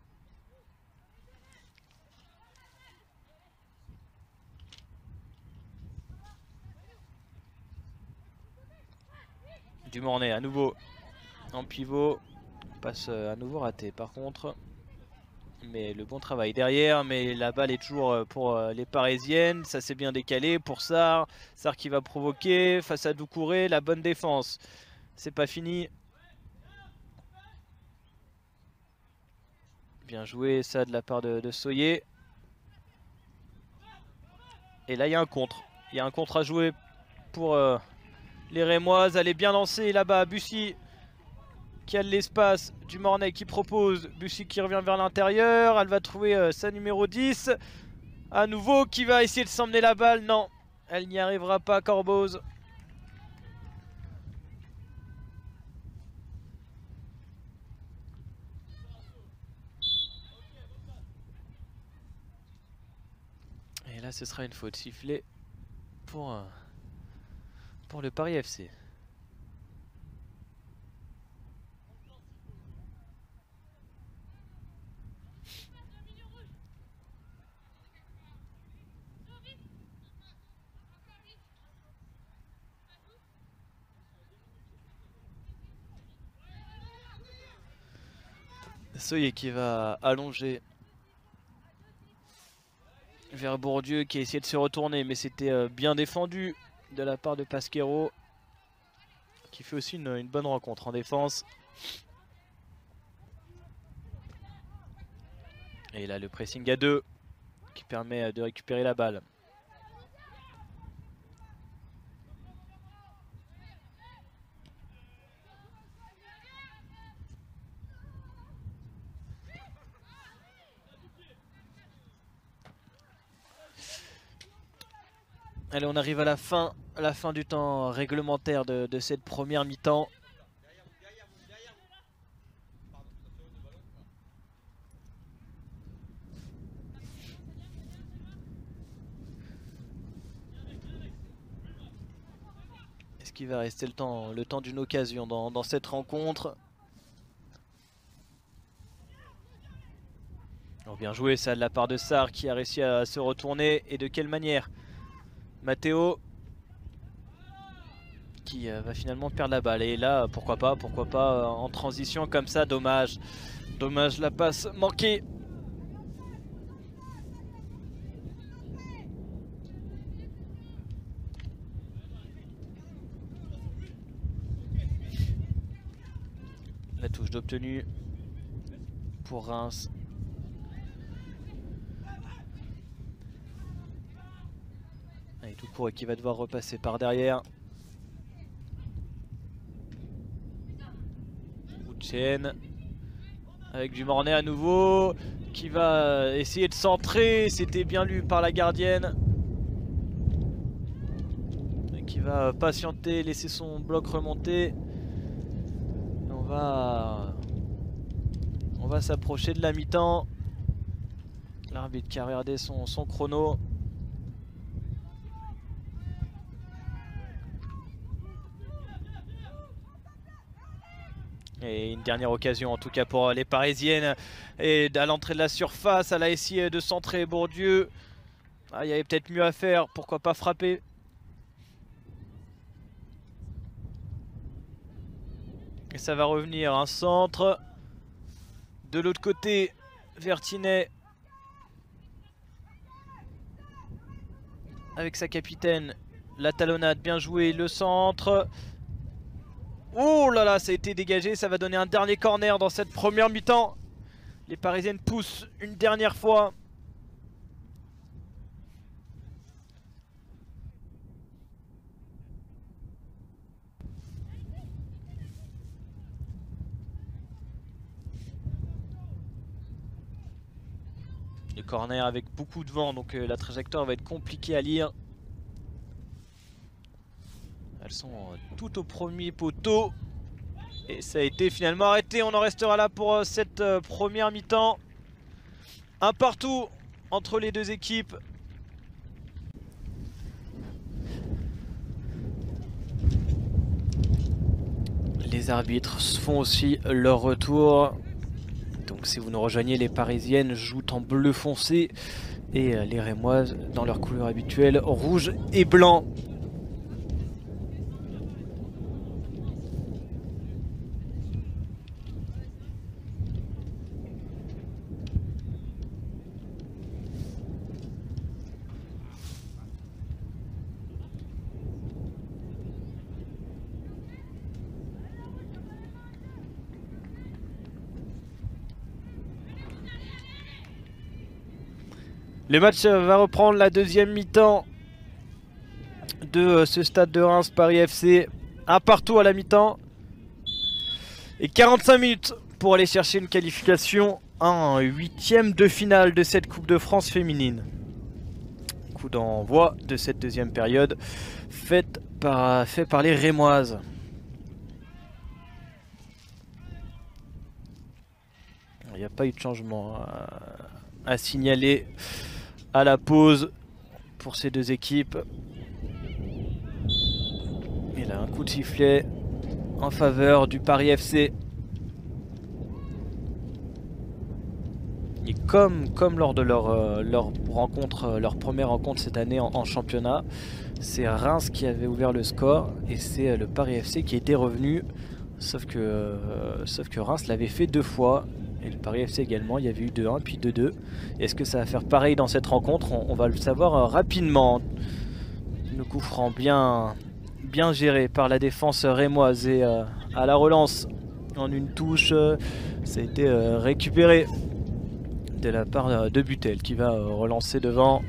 Du Mornay à nouveau en pivot, passe à nouveau raté par contre, mais le bon travail derrière, mais la balle est toujours pour les Parisiennes, ça s'est bien décalé pour Sarr, Sarr qui va provoquer face à Doucouré, la bonne défense, c'est pas fini. Bien joué ça de la part de, de Soyer. Et là il y a un contre, il y a un contre à jouer pour euh, les Rémoises, elle est bien lancée là-bas, Bussy qui a de l'espace, du Mornay qui propose, Bussy qui revient vers l'intérieur, elle va trouver euh, sa numéro dix, à nouveau qui va essayer de s'emmener la balle, non, elle n'y arrivera pas, Corboz. Et là ce sera une faute sifflée pour, euh, pour le Paris F C. Soyer qui va allonger vers Bourdieu qui a essayé de se retourner, mais c'était bien défendu de la part de Pasquero qui fait aussi une, une bonne rencontre en défense. Et là le pressing à deux qui permet de récupérer la balle. Allez, on arrive à la fin, à la fin du temps réglementaire de, de cette première mi-temps. Est-ce qu'il va rester le temps, le temps d'une occasion dans, dans cette rencontre? Oh, bien joué ça de la part de Sarr qui a réussi à se retourner. Et de quelle manière? Matteo qui euh, va finalement perdre la balle. Et là, pourquoi pas, pourquoi pas euh, en transition comme ça, dommage. Dommage la passe manquée. La touche d'obtenu pour Reims. Allez, tout court et qui va devoir repasser par derrière. Chen avec du Mornay à nouveau qui va essayer de centrer. C'était bien lu par la gardienne. Et qui va patienter, laisser son bloc remonter. On va, on va s'approcher de la mi-temps. L'arbitre qui a regardé son, son chrono. Et une dernière occasion en tout cas pour les Parisiennes. Et à l'entrée de la surface, elle a essayé de centrer Bourdieu. Ah, il y avait peut-être mieux à faire, pourquoi pas frapper. Et ça va revenir, un centre. De l'autre côté, Vertinet. Avec sa capitaine, la talonnade, bien joué, le centre. Oh là là, ça a été dégagé, ça va donner un dernier corner dans cette première mi-temps. Les Parisiennes poussent une dernière fois. Le corner avec beaucoup de vent, donc euh, la trajectoire va être compliquée à lire. Elles sont euh, tout au premier poteau. Et ça a été finalement arrêté. On en restera là pour euh, cette euh, première mi-temps. Un partout entre les deux équipes. Les arbitres font aussi leur retour. Donc si vous nous rejoignez, les Parisiennes jouent en bleu foncé. Et euh, les Rémoises dans leur couleur habituelle, rouge et blanc. Le match va reprendre la deuxième mi-temps de ce stade de Reims Paris F C. Un partout à la mi-temps. Et quarante-cinq minutes pour aller chercher une qualification en huitième de finale de cette Coupe de France féminine. Coup d'envoi de cette deuxième période faite par, fait par les Rémoises. Il n'y a pas eu de changement à, à signaler à la pause pour ces deux équipes. Et là, un coup de sifflet en faveur du Paris F C. Et comme, comme lors de leur, euh, leur rencontre, leur première rencontre cette année en, en championnat, c'est Reims qui avait ouvert le score et c'est le Paris F C qui était revenu. Sauf que, euh, sauf que Reims l'avait fait deux fois. Et le Paris F C également, il y avait eu deux un puis deux deux. Est-ce que ça va faire pareil dans cette rencontre? on, on va le savoir euh, rapidement. Le coup franc bien, bien géré par la défense rémoise. Et euh, à la relance, en une touche, euh, ça a été euh, récupéré de la part euh, de Butel qui va euh, relancer devant.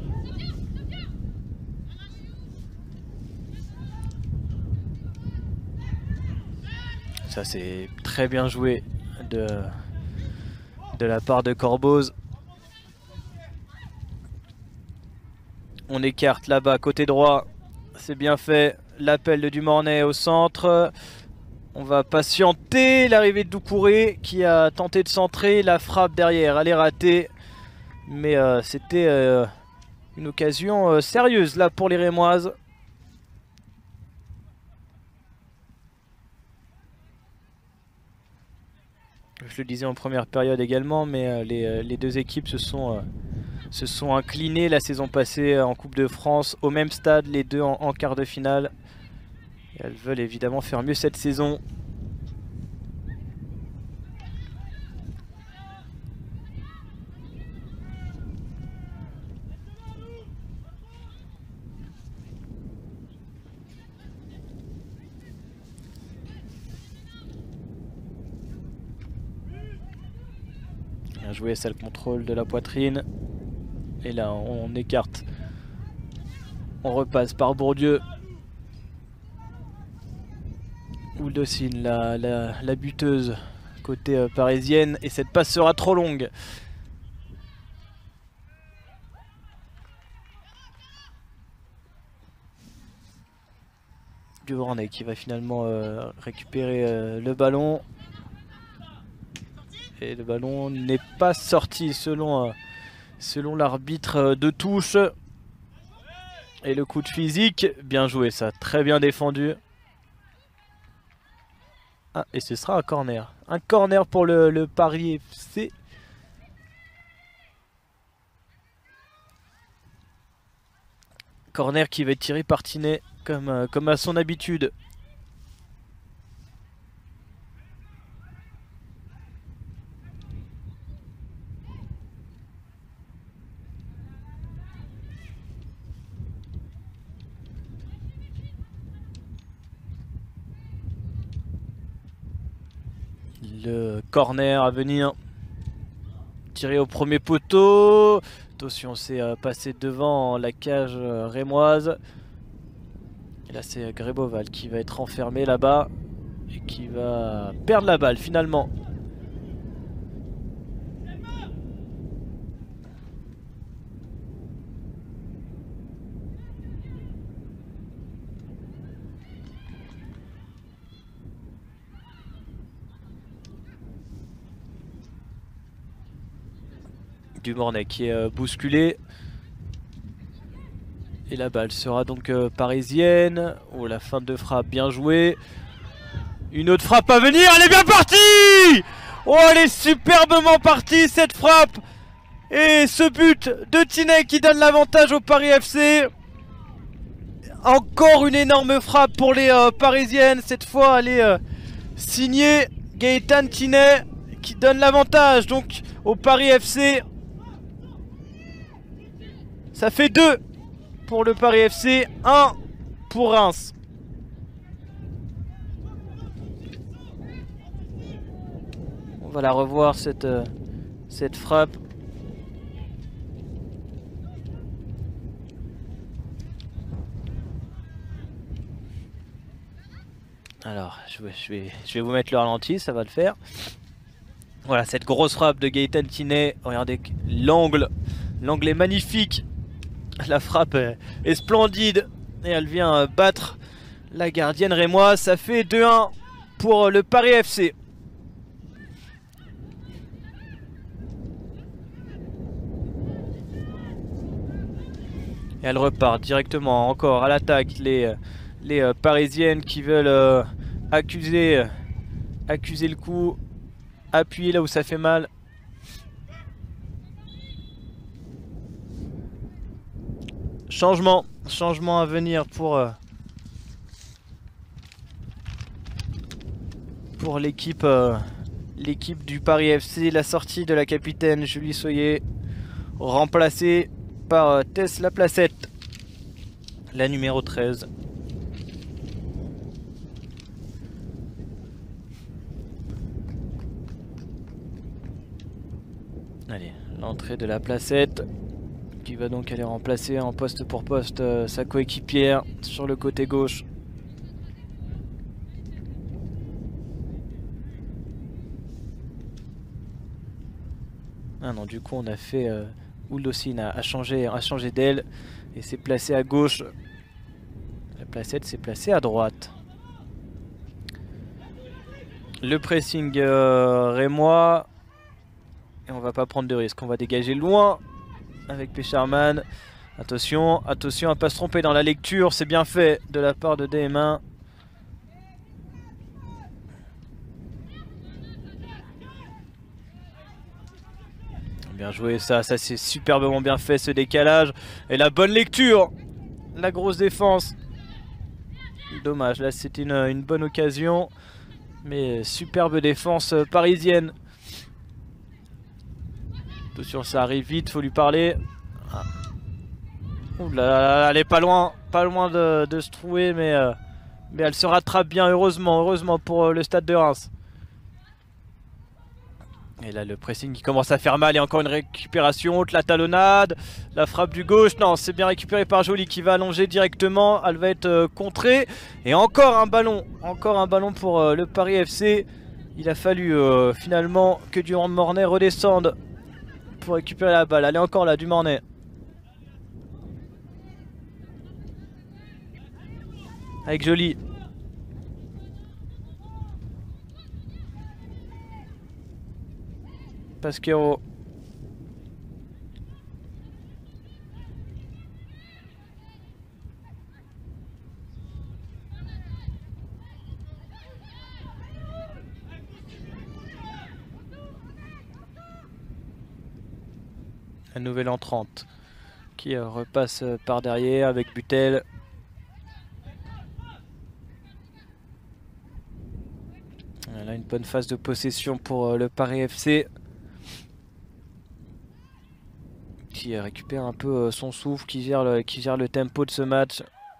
Ça c'est très bien joué de... de la part de Corboz. On écarte là-bas côté droit, c'est bien fait. L'appel de Dumornay au centre. On va patienter l'arrivée de Doucouré qui a tenté de centrer. La frappe derrière, elle est ratée. Mais euh, c'était euh, une occasion euh, sérieuse là pour les Rémoises. Je le disais en première période également, mais euh, les, euh, les deux équipes se sont, euh, se sont inclinées la saison passée en Coupe de France au même stade, les deux en, en quart de finale. Et elles veulent évidemment faire mieux cette saison. Bien joué, ça le contrôle de la poitrine. Et là on écarte. On repasse par Bourdieu. Ouldocine, la, la, la buteuse côté euh, parisienne. Et cette passe sera trop longue. Duvornet qui va finalement euh, récupérer euh, le ballon. Et le ballon n'est pas sorti selon, euh, selon l'arbitre de touche. Et le coup de physique, bien joué ça, très bien défendu. Ah, et ce sera un corner. Un corner pour le, le Paris F C. Corner qui va être tiré par Tinet comme, euh, comme à son habitude. Le corner à venir. Tiré au premier poteau. Attention, c'est euh, passé devant la cage euh, rémoise. Et là c'est Greboval qui va être enfermé là-bas. Et qui va perdre la balle finalement. Dumornay qui est euh, bousculé. Et la balle sera donc euh, parisienne. Oh, la fin de frappe bien jouée. Une autre frappe à venir, elle est bien partie. Oh, elle est superbement partie cette frappe. Et ce but de Tinet qui donne l'avantage au Paris F C. Encore une énorme frappe pour les euh, parisiennes. Cette fois elle est euh, signée Gaëtan Tinet qui donne l'avantage donc au Paris F C. Ça fait deux pour le Paris F C, un pour Reims. On va la revoir cette, euh, cette frappe. Alors, je vais, je, vais, je vais vous mettre le ralenti, ça va le faire. Voilà, cette grosse frappe de Gaëtan Tinet. Regardez l'angle. L'angle est magnifique. La frappe est splendide. Et elle vient battre la gardienne rémoise. Ça fait deux un pour le Paris F C. Et elle repart directement encore à l'attaque. Les, les euh, parisiennes qui veulent euh, accuser, euh, accuser le coup. Appuyer là où ça fait mal. Changement. Changement à venir pour, euh, pour l'équipe euh, l'équipe du Paris F C. La sortie de la capitaine Julie Soyer. Remplacée par euh, Tess Laplacette. La numéro treize. Allez, l'entrée de la Placette qui va donc aller remplacer en poste pour poste euh, sa coéquipière sur le côté gauche. Ah non, du coup on a fait euh, Ouldocine a, a changé, a changé d'aile et s'est placé à gauche. La Placette s'est placée à droite. Le pressing euh, rémois. Et on va pas prendre de risque, on va dégager loin avec Pécharman. Attention, attention à pas se tromper dans la lecture, c'est bien fait de la part de D M un. Bien joué ça, ça c'est superbement bien fait ce décalage. Et la bonne lecture, la grosse défense Dommage, là c'était une, une bonne occasion. Mais superbe défense parisienne. Attention, ça arrive vite, faut lui parler. Ah. Ouh là là, elle est pas loin, pas loin de, de se trouver, mais, euh, mais elle se rattrape bien, heureusement, heureusement pour euh, le stade de Reims. Et là le pressing qui commence à faire mal et encore une récupération, haute la talonnade, la frappe du gauche, non c'est bien récupéré par Joly qui va allonger directement, elle va être euh, contrée. Et encore un ballon, encore un ballon pour euh, le Paris F C. Il a fallu euh, finalement que Dumornay redescende pour récupérer la balle, elle est encore là Dumornay. Avec Joly. Pasquero. La nouvelle entrante qui euh, repasse euh, par derrière avec Butel. Là une bonne phase de possession pour euh, le Paris F C. Qui récupère un peu euh, son souffle, qui gère, le, qui gère le tempo de ce match.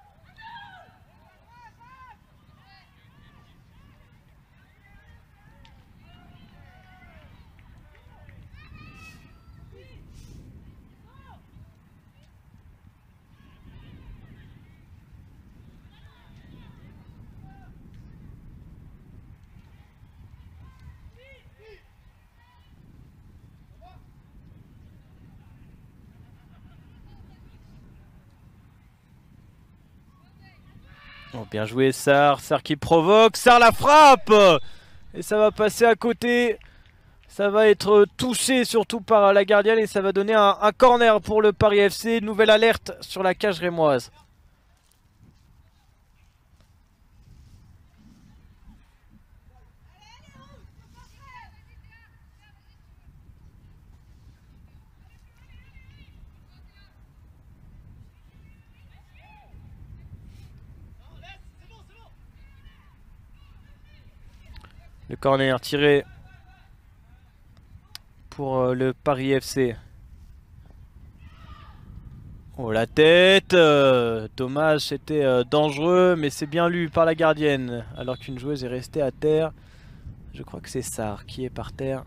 Oh, bien joué Sarr, Sarr qui provoque, Sarr la frappe. Et ça va passer à côté. Ça va être touché surtout par la gardienne et ça va donner un, un corner pour le Paris F C. Nouvelle alerte sur la cage rémoise. Le corner tiré pour euh, le Paris F C. Oh la tête euh, dommage, c'était euh, dangereux, mais c'est bien lu par la gardienne. Alors qu'une joueuse est restée à terre. Je crois que c'est Sarr qui est par terre.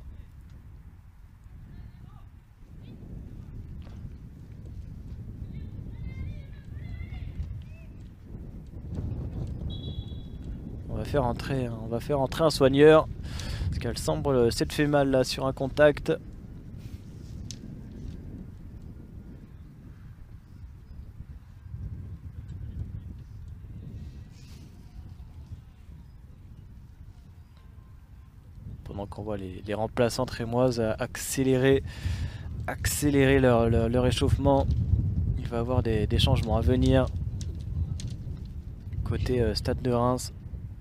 On va faire entrer, on va faire entrer un soigneur. Parce qu'elle semble s'être fait mal là sur un contact. Pendant qu'on voit les, les remplaçantes rémoises accélérer, accélérer leur, leur, leur échauffement. Il va y avoir des, des changements à venir. Côté euh, Stade de Reims.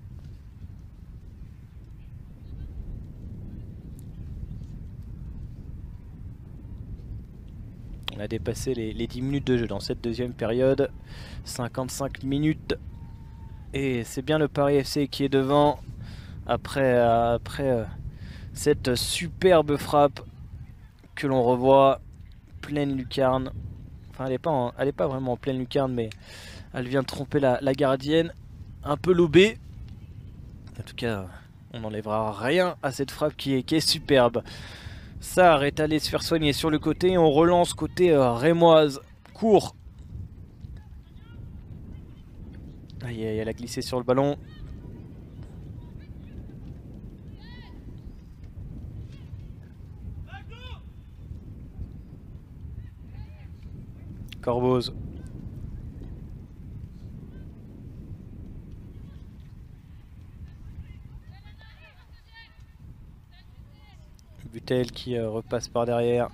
On a dépassé les, les dix minutes de jeu dans cette deuxième période. cinquante-cinq minutes. Et c'est bien le Paris F C qui est devant. Après, euh, après euh, cette superbe frappe que l'on revoit. Pleine lucarne. Enfin, elle n'est pas, en, elle est pas vraiment en pleine lucarne, mais elle vient de tromper la, la gardienne. Un peu lobée. En tout cas, on n'enlèvera rien à cette frappe qui est, qui est superbe. Sarr est allé se faire soigner sur le côté. On relance côté euh, rémoise. Court. Aïe, aïe, elle a glissé sur le ballon. Corboz. Butel qui euh, repasse par derrière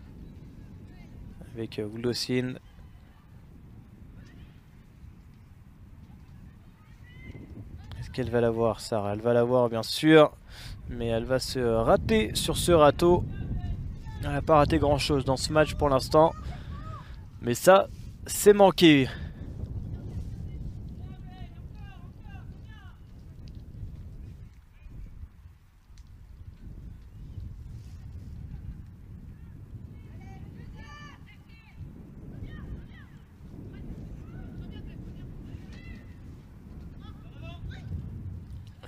avec euh, Wuldosin. Est-ce qu'elle va l'avoir, Sarr? Elle va l'avoir bien sûr, mais elle va se rater sur ce râteau. Elle n'a pas raté grand chose dans ce match pour l'instant, mais ça c'est manqué.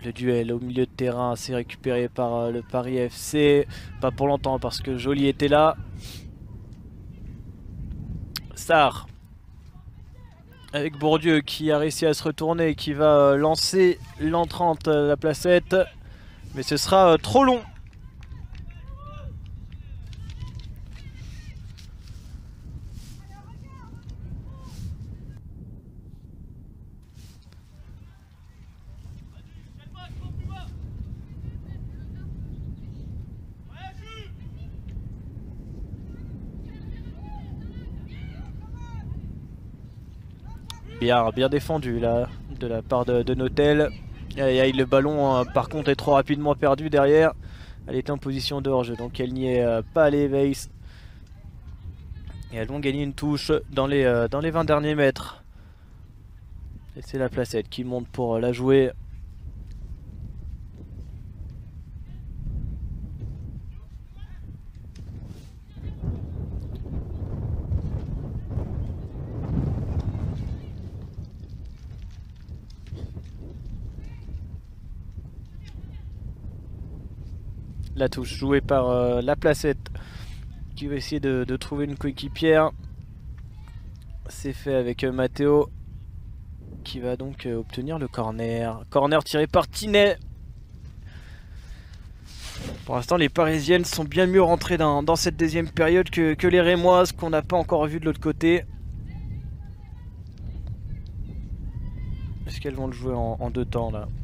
Le duel au milieu de terrain, c'est récupéré par euh, le Paris F C. Pas pour longtemps parce que Joly était là. Sarr. Avec Bourdieu qui a réussi à se retourner et qui va euh, lancer l'entrante à la placette. Mais ce sera euh, trop long. Bien, bien défendu là, de la part de, de Notel. Aïe, aïe, le ballon hein, par contre est trop rapidement perdu derrière. Elle est en position de hors-jeu, donc elle n'y est euh, pas allée, Weiss. Et elles vont gagner une touche dans les, euh, dans les vingt derniers mètres. Et c'est la placette qui monte pour euh, la jouer. La touche jouée par euh, la placette qui va essayer de, de trouver une coéquipière. C'est fait avec euh, Matteo qui va donc euh, obtenir le corner. Corner tiré par Tinet. Pour l'instant les Parisiennes sont bien mieux rentrées dans, dans cette deuxième période que, que les Rémoises qu'on n'a pas encore vu de l'autre côté. Est-ce qu'elles vont le jouer en, en deux temps là?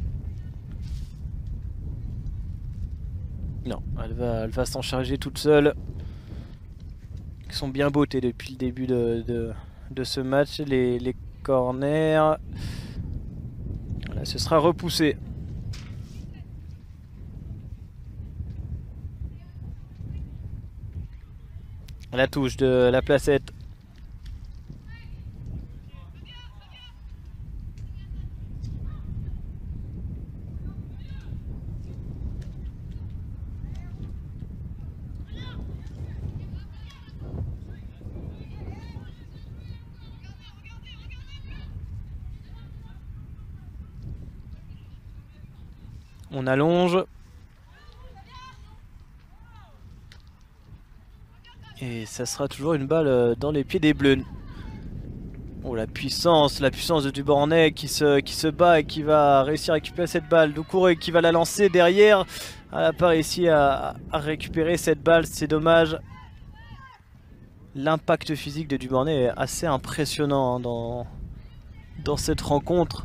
Non, elle va, elle va s'en charger toute seule. Ils sont bien bottés depuis le début de, de, de ce match. Les, les corners. Voilà, ce sera repoussé. La touche de la placette. On allonge. Et ça sera toujours une balle dans les pieds des Bleus. Oh la puissance, la puissance de Dubornay qui se, qui se bat et qui va réussir à récupérer cette balle. Doucouré qui va la lancer derrière. Elle n'a pas réussi à, à récupérer cette balle, c'est dommage. L'impact physique de Dubornay est assez impressionnant hein, dans, dans cette rencontre.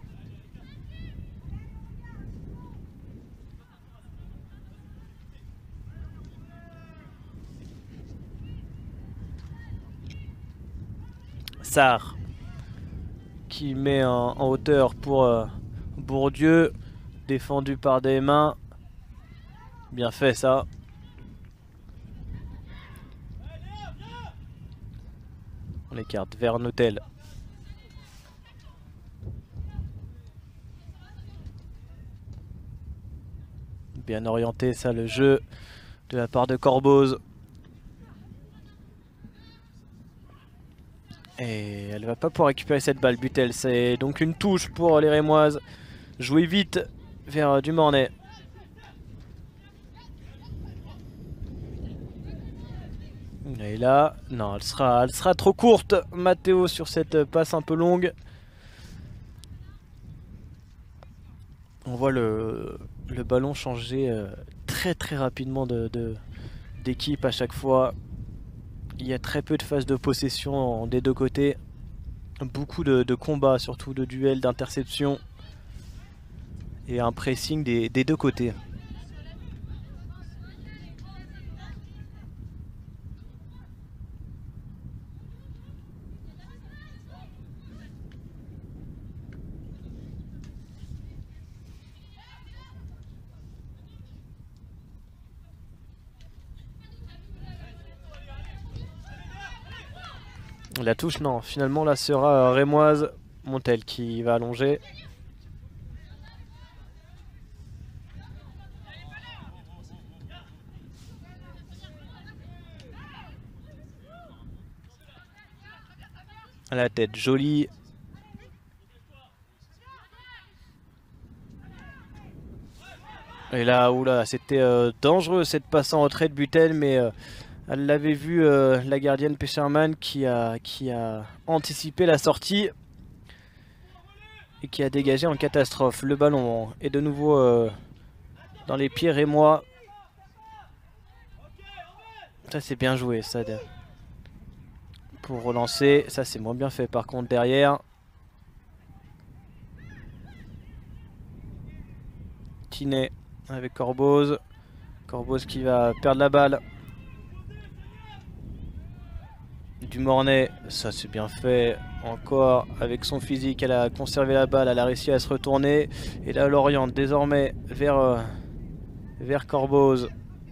Sarr qui met en, en hauteur pour euh, Bourdieu, défendu par des mains. Bien fait ça. On écarte vers Notel. Bien orienté ça le jeu de la part de Corboz. Et elle va pas pouvoir récupérer cette balle, Butel. C'est donc une touche pour les Rémoises. Jouer vite vers Dumornay. Et là, non, elle sera, elle sera trop courte, Matteo, sur cette passe un peu longue. On voit le, le ballon changer euh, très très rapidement de, de, d'équipe à chaque fois. Il y a très peu de phases de possession des deux côtés. Beaucoup de, de combats, surtout de duels, d'interceptions. Et un pressing des, des deux côtés. La touche, non. Finalement, là sera Rémoise. Montel qui va allonger. À la tête, Joly. Et là, oula, c'était euh, dangereux cette passe en retrait de Buttel, mais euh, elle l'avait vu, euh, la gardienne Pescherman, qui a, qui a anticipé la sortie et qui a dégagé en catastrophe. Le ballon est de nouveau euh, dans les pieds rémois. Ça c'est bien joué, ça. Pour relancer, ça c'est moins bien fait par contre derrière. Tinet avec Corboz. Corboz qui va perdre la balle. Dumornay, ça c'est bien fait. Encore avec son physique, elle a conservé la balle, elle a réussi à se retourner. Et là, elle oriente désormais vers, euh, vers Corboz.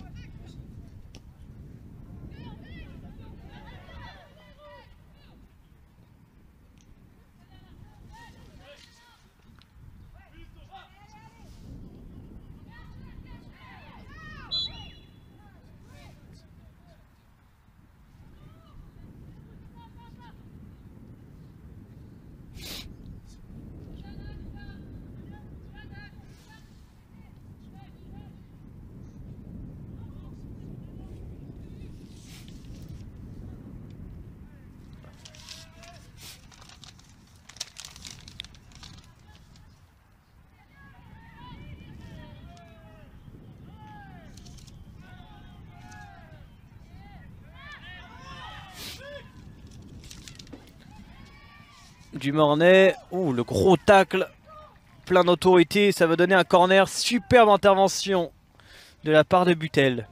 Dumornay, ouh, le gros tacle, plein d'autorité, ça va donner un corner. Superbe intervention de la part de Buttel.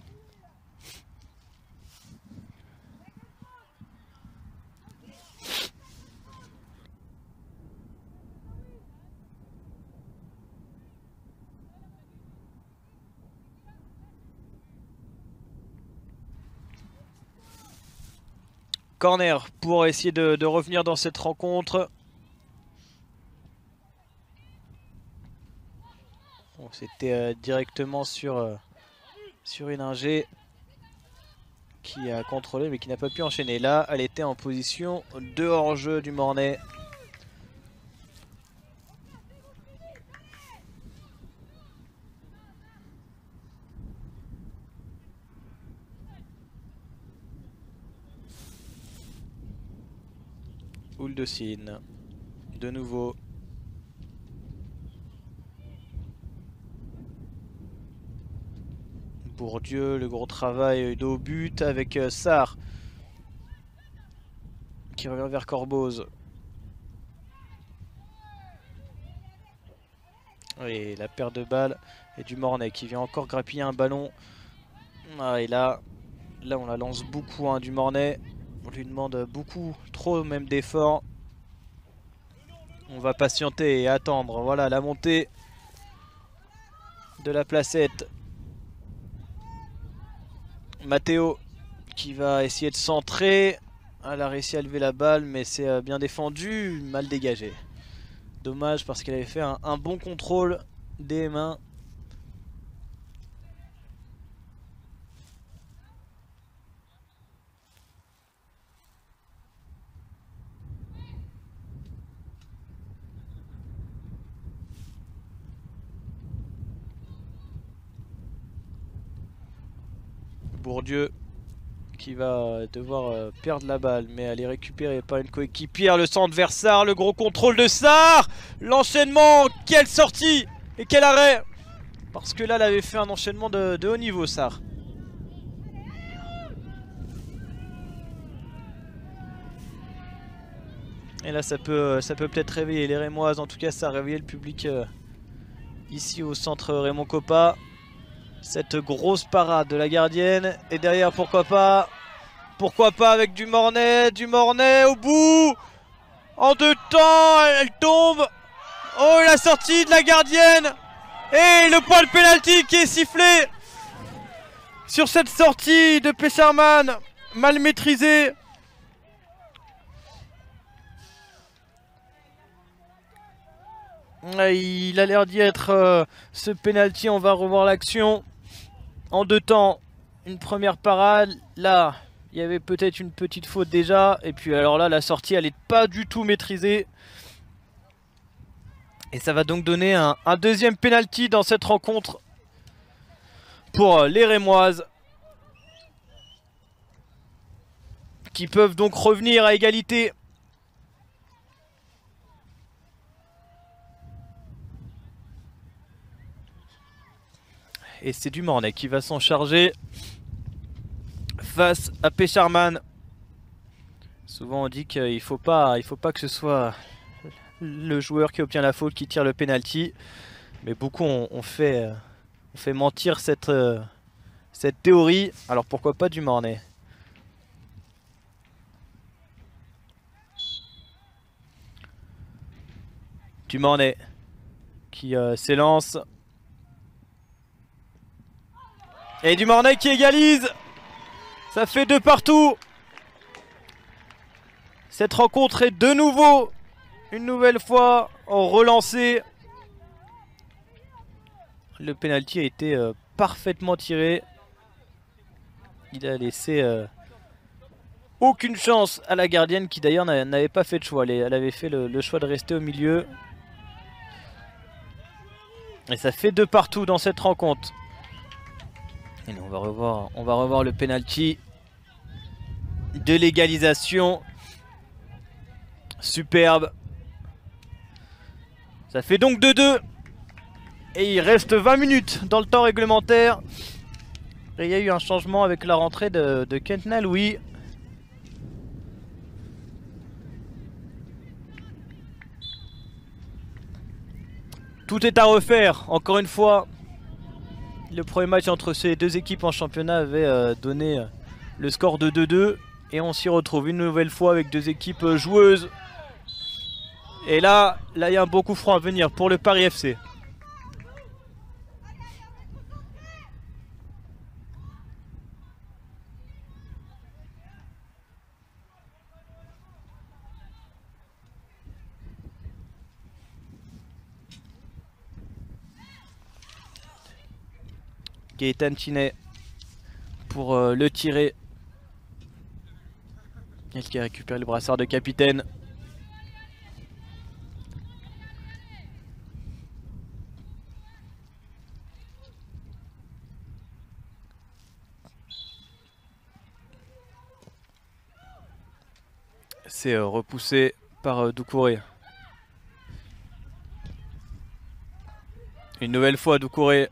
Corner pour essayer de, de revenir dans cette rencontre. Bon, c'était euh, directement sur, euh, sur une ingé qui a contrôlé mais qui n'a pas pu enchaîner. Là, elle était en position de hors-jeu du Mornay. Ouldocine, de nouveau. Bourdieu, le gros travail de haut but avec euh, Sarr qui revient vers Corboz. Et la perte de balle et du Mornay qui vient encore grappiller un ballon. Ah, et là, là on la lance beaucoup, hein, du Mornay. On lui demande beaucoup, trop même d'efforts. On va patienter et attendre. Voilà la montée de la placette. Matteo qui va essayer de centrer. Elle a réussi à lever la balle mais c'est bien défendu, mal dégagé. Dommage parce qu'elle avait fait un, un bon contrôle des mains. Bourdieu qui va devoir perdre la balle mais elle est récupérée par une coéquipière. Le centre vers Sarr, le gros contrôle de Sarr, l'enchaînement, quelle sortie et quel arrêt, parce que là elle avait fait un enchaînement de, de haut niveau, Sarr. Et là ça peut ça peut peut-être réveiller les Rémoises, en tout cas ça a réveillé le public euh, ici au centre Raymond Kopa. Cette grosse parade de la gardienne. Et derrière, pourquoi pas Pourquoi pas avec du Mornay Du Mornay au bout. En deux temps, elle tombe. Oh, la sortie de la gardienne. Et le point de pénalty qui est sifflé sur cette sortie de Pescherman, mal maîtrisée. Il a l'air d'y être, euh, ce penalty. On va revoir l'action. En deux temps, une première parade. Là, il y avait peut-être une petite faute déjà. Et puis alors là, la sortie, elle n'est pas du tout maîtrisée. Et ça va donc donner un, un deuxième penalty dans cette rencontre. pour les Rémoises, qui peuvent donc revenir à égalité. Et c'est du Mornay qui va s'en charger face à Pécharman. Souvent on dit qu'il faut pas, il faut pas que ce soit le joueur qui obtient la faute qui tire le penalty, mais beaucoup ont, ont fait, ont fait mentir cette, euh, cette théorie. Alors pourquoi pas du Mornay? Du Mornay qui euh, s'élance. Et du Mornay qui égalise. Ça fait deux partout. Cette rencontre est de nouveau, une nouvelle fois, relancée. Le penalty a été euh, parfaitement tiré. Il a laissé euh, aucune chance à la gardienne qui d'ailleurs n'avait pas fait de choix. Elle avait fait le, le choix de rester au milieu. Et ça fait deux partout dans cette rencontre. Et nous, on va revoir, on va revoir le penalty de l'égalisation. Superbe. Ça fait donc deux deux. Et il reste vingt minutes dans le temps réglementaire. Et il y a eu un changement avec la rentrée de, de Quentin Louis. Tout est à refaire, encore une fois. Le premier match entre ces deux équipes en championnat avait euh, donné euh, le score de deux deux. Et on s'y retrouve une nouvelle fois avec deux équipes euh, joueuses. Et là, là il y a un beau coup franc à venir pour le Paris F C. Gaëtan Tinet pour euh, le tirer. Elle qui a récupéré le brassard de capitaine. C'est euh, repoussé par euh, Doucouré. Une nouvelle fois Doucouré.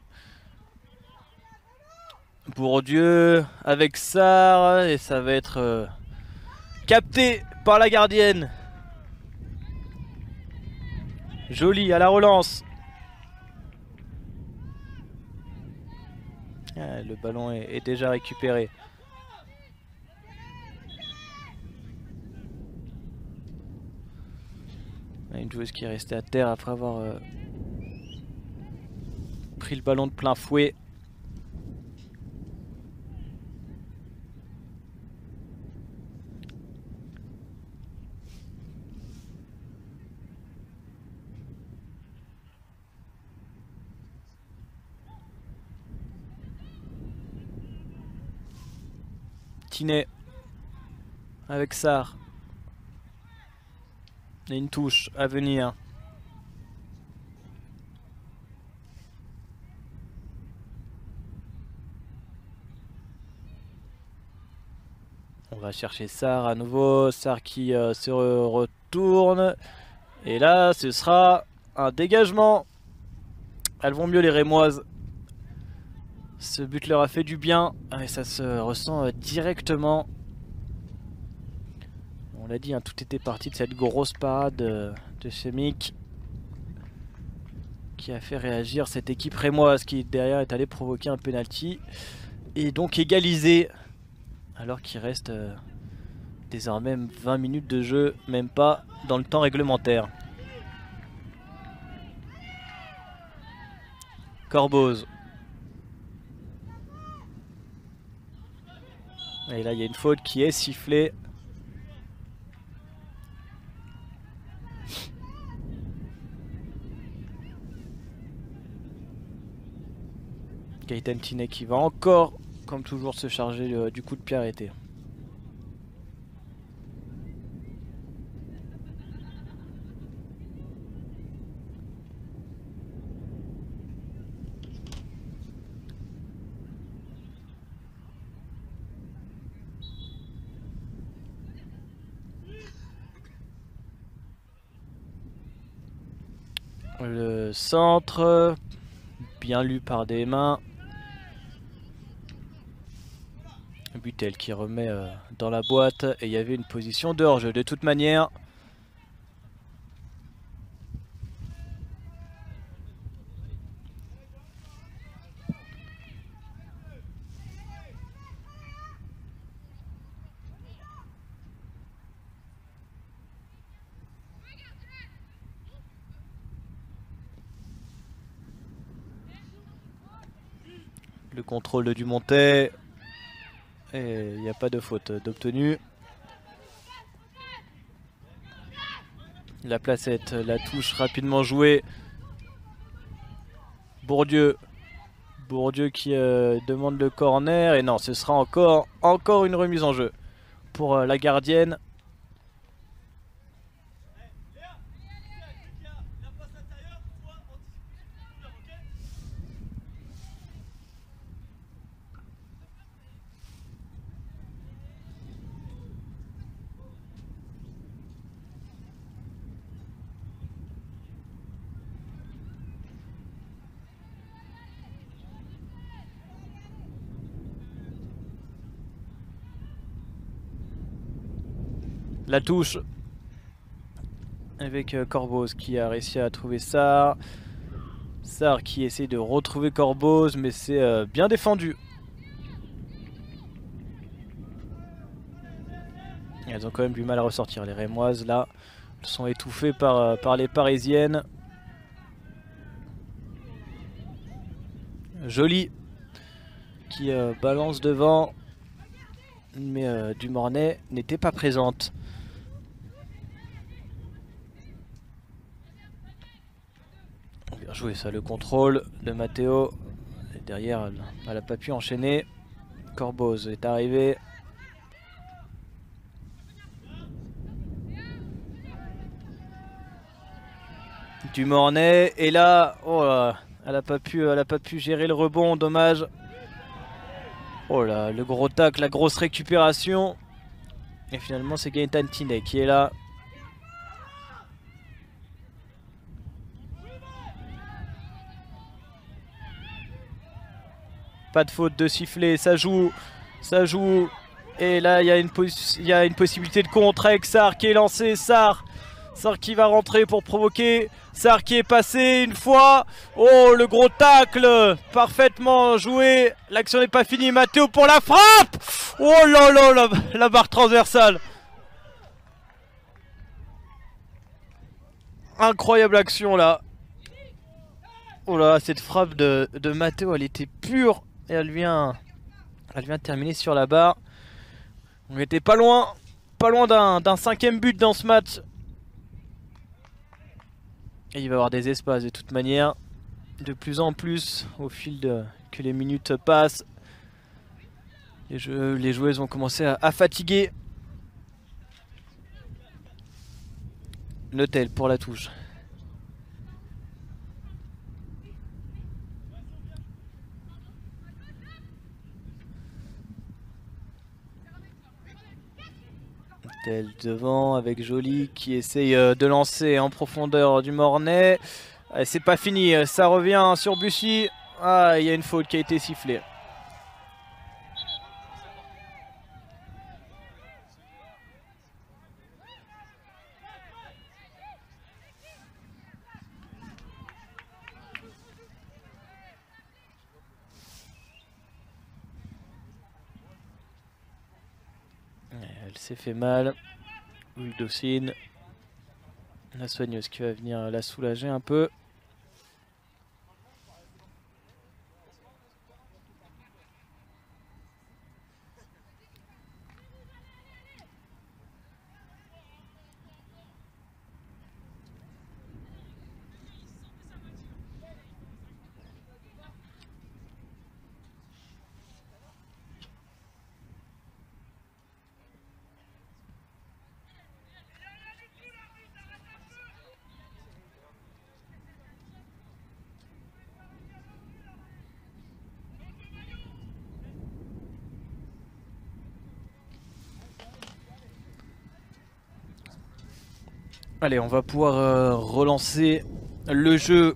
Bourdieu avec Sarr. Et ça va être euh, capté par la gardienne. Joli à la relance. Ah, le ballon est, est déjà récupéré. Une joueuse qui est restée à terre après avoir euh, pris le ballon de plein fouet. Tinet avec Sarr. Et une touche à venir. On va chercher Sarr à nouveau. Sarr qui euh, se re retourne. Et là, ce sera un dégagement. Elles vont mieux les Rémoises. Ce but leur a fait du bien. Et ça se ressent euh, directement. On l'a dit, hein, tout était parti de cette grosse parade de, de Chemic qui a fait réagir cette équipe rémoise qui derrière est allée provoquer un penalty et donc égaliser alors qu'il reste euh, désormais vingt minutes de jeu, même pas dans le temps réglementaire. Corboz. Et là il y a une faute qui est sifflée. Gaëtan Tinet qui va encore, comme toujours, se charger euh, du coup de pied arrêté. Le centre, bien lu par des mains. Butel qui remet euh, dans la boîte et il y avait une position de hors-jeu de toute manière. Le contrôle de Dumontet. Et il n'y a pas de faute d'obtenu. La placette, la touche rapidement jouée. Bourdieu. Bourdieu qui euh, demande le corner. Et non, ce sera encore, encore une remise en jeu pour euh, la gardienne. La touche avec euh, Corboz qui a réussi à trouver Sarr. Sarr qui essaie de retrouver Corboz, mais c'est euh, bien défendu. Et elles ont quand même du mal à ressortir, les Rémoises là. Elles sont étouffées par, euh, par les Parisiennes. Jolie qui euh, balance devant, mais euh, Dumornay n'était pas présente. Bien joué ça, le contrôle de Matteo. Et derrière, elle n'a pas pu enchaîner. Corboz est arrivé. Dumornay et là, oh là, elle n'a pas pu, elle a pas pu gérer le rebond, dommage. Oh là, le gros tac, la grosse récupération. Et finalement, c'est Gaëtan Tinet qui est là. Pas de faute de sifflet, ça joue, ça joue. Et là, il y a une, y a une possibilité de contre avec Sarr qui est lancé. Sarr, Sarr qui va rentrer pour provoquer. Sarr qui est passé une fois. Oh, le gros tacle, parfaitement joué. L'action n'est pas finie. Matteo pour la frappe. Oh là là, la, la barre transversale. Incroyable action là. Oh là, cette frappe de, de Matteo, elle était pure. Et elle vient, elle vient terminer sur la barre. On était pas loin, pas loin d'un cinquième but dans ce match. Et il va y avoir des espaces de toute manière. De plus en plus, au fil de, que les minutes passent. Les, jeux, les joueuses vont commencer à, à fatiguer. Letel pour la touche. Letel devant avec Joly qui essaye de lancer en profondeur Dumornay. C'est pas fini, ça revient sur Bussy. Ah, il y a une faute qui a été sifflée. Elle s'est fait mal. Uldocine, la soigneuse qui va venir la soulager un peu. Allez, on va pouvoir euh, relancer le jeu.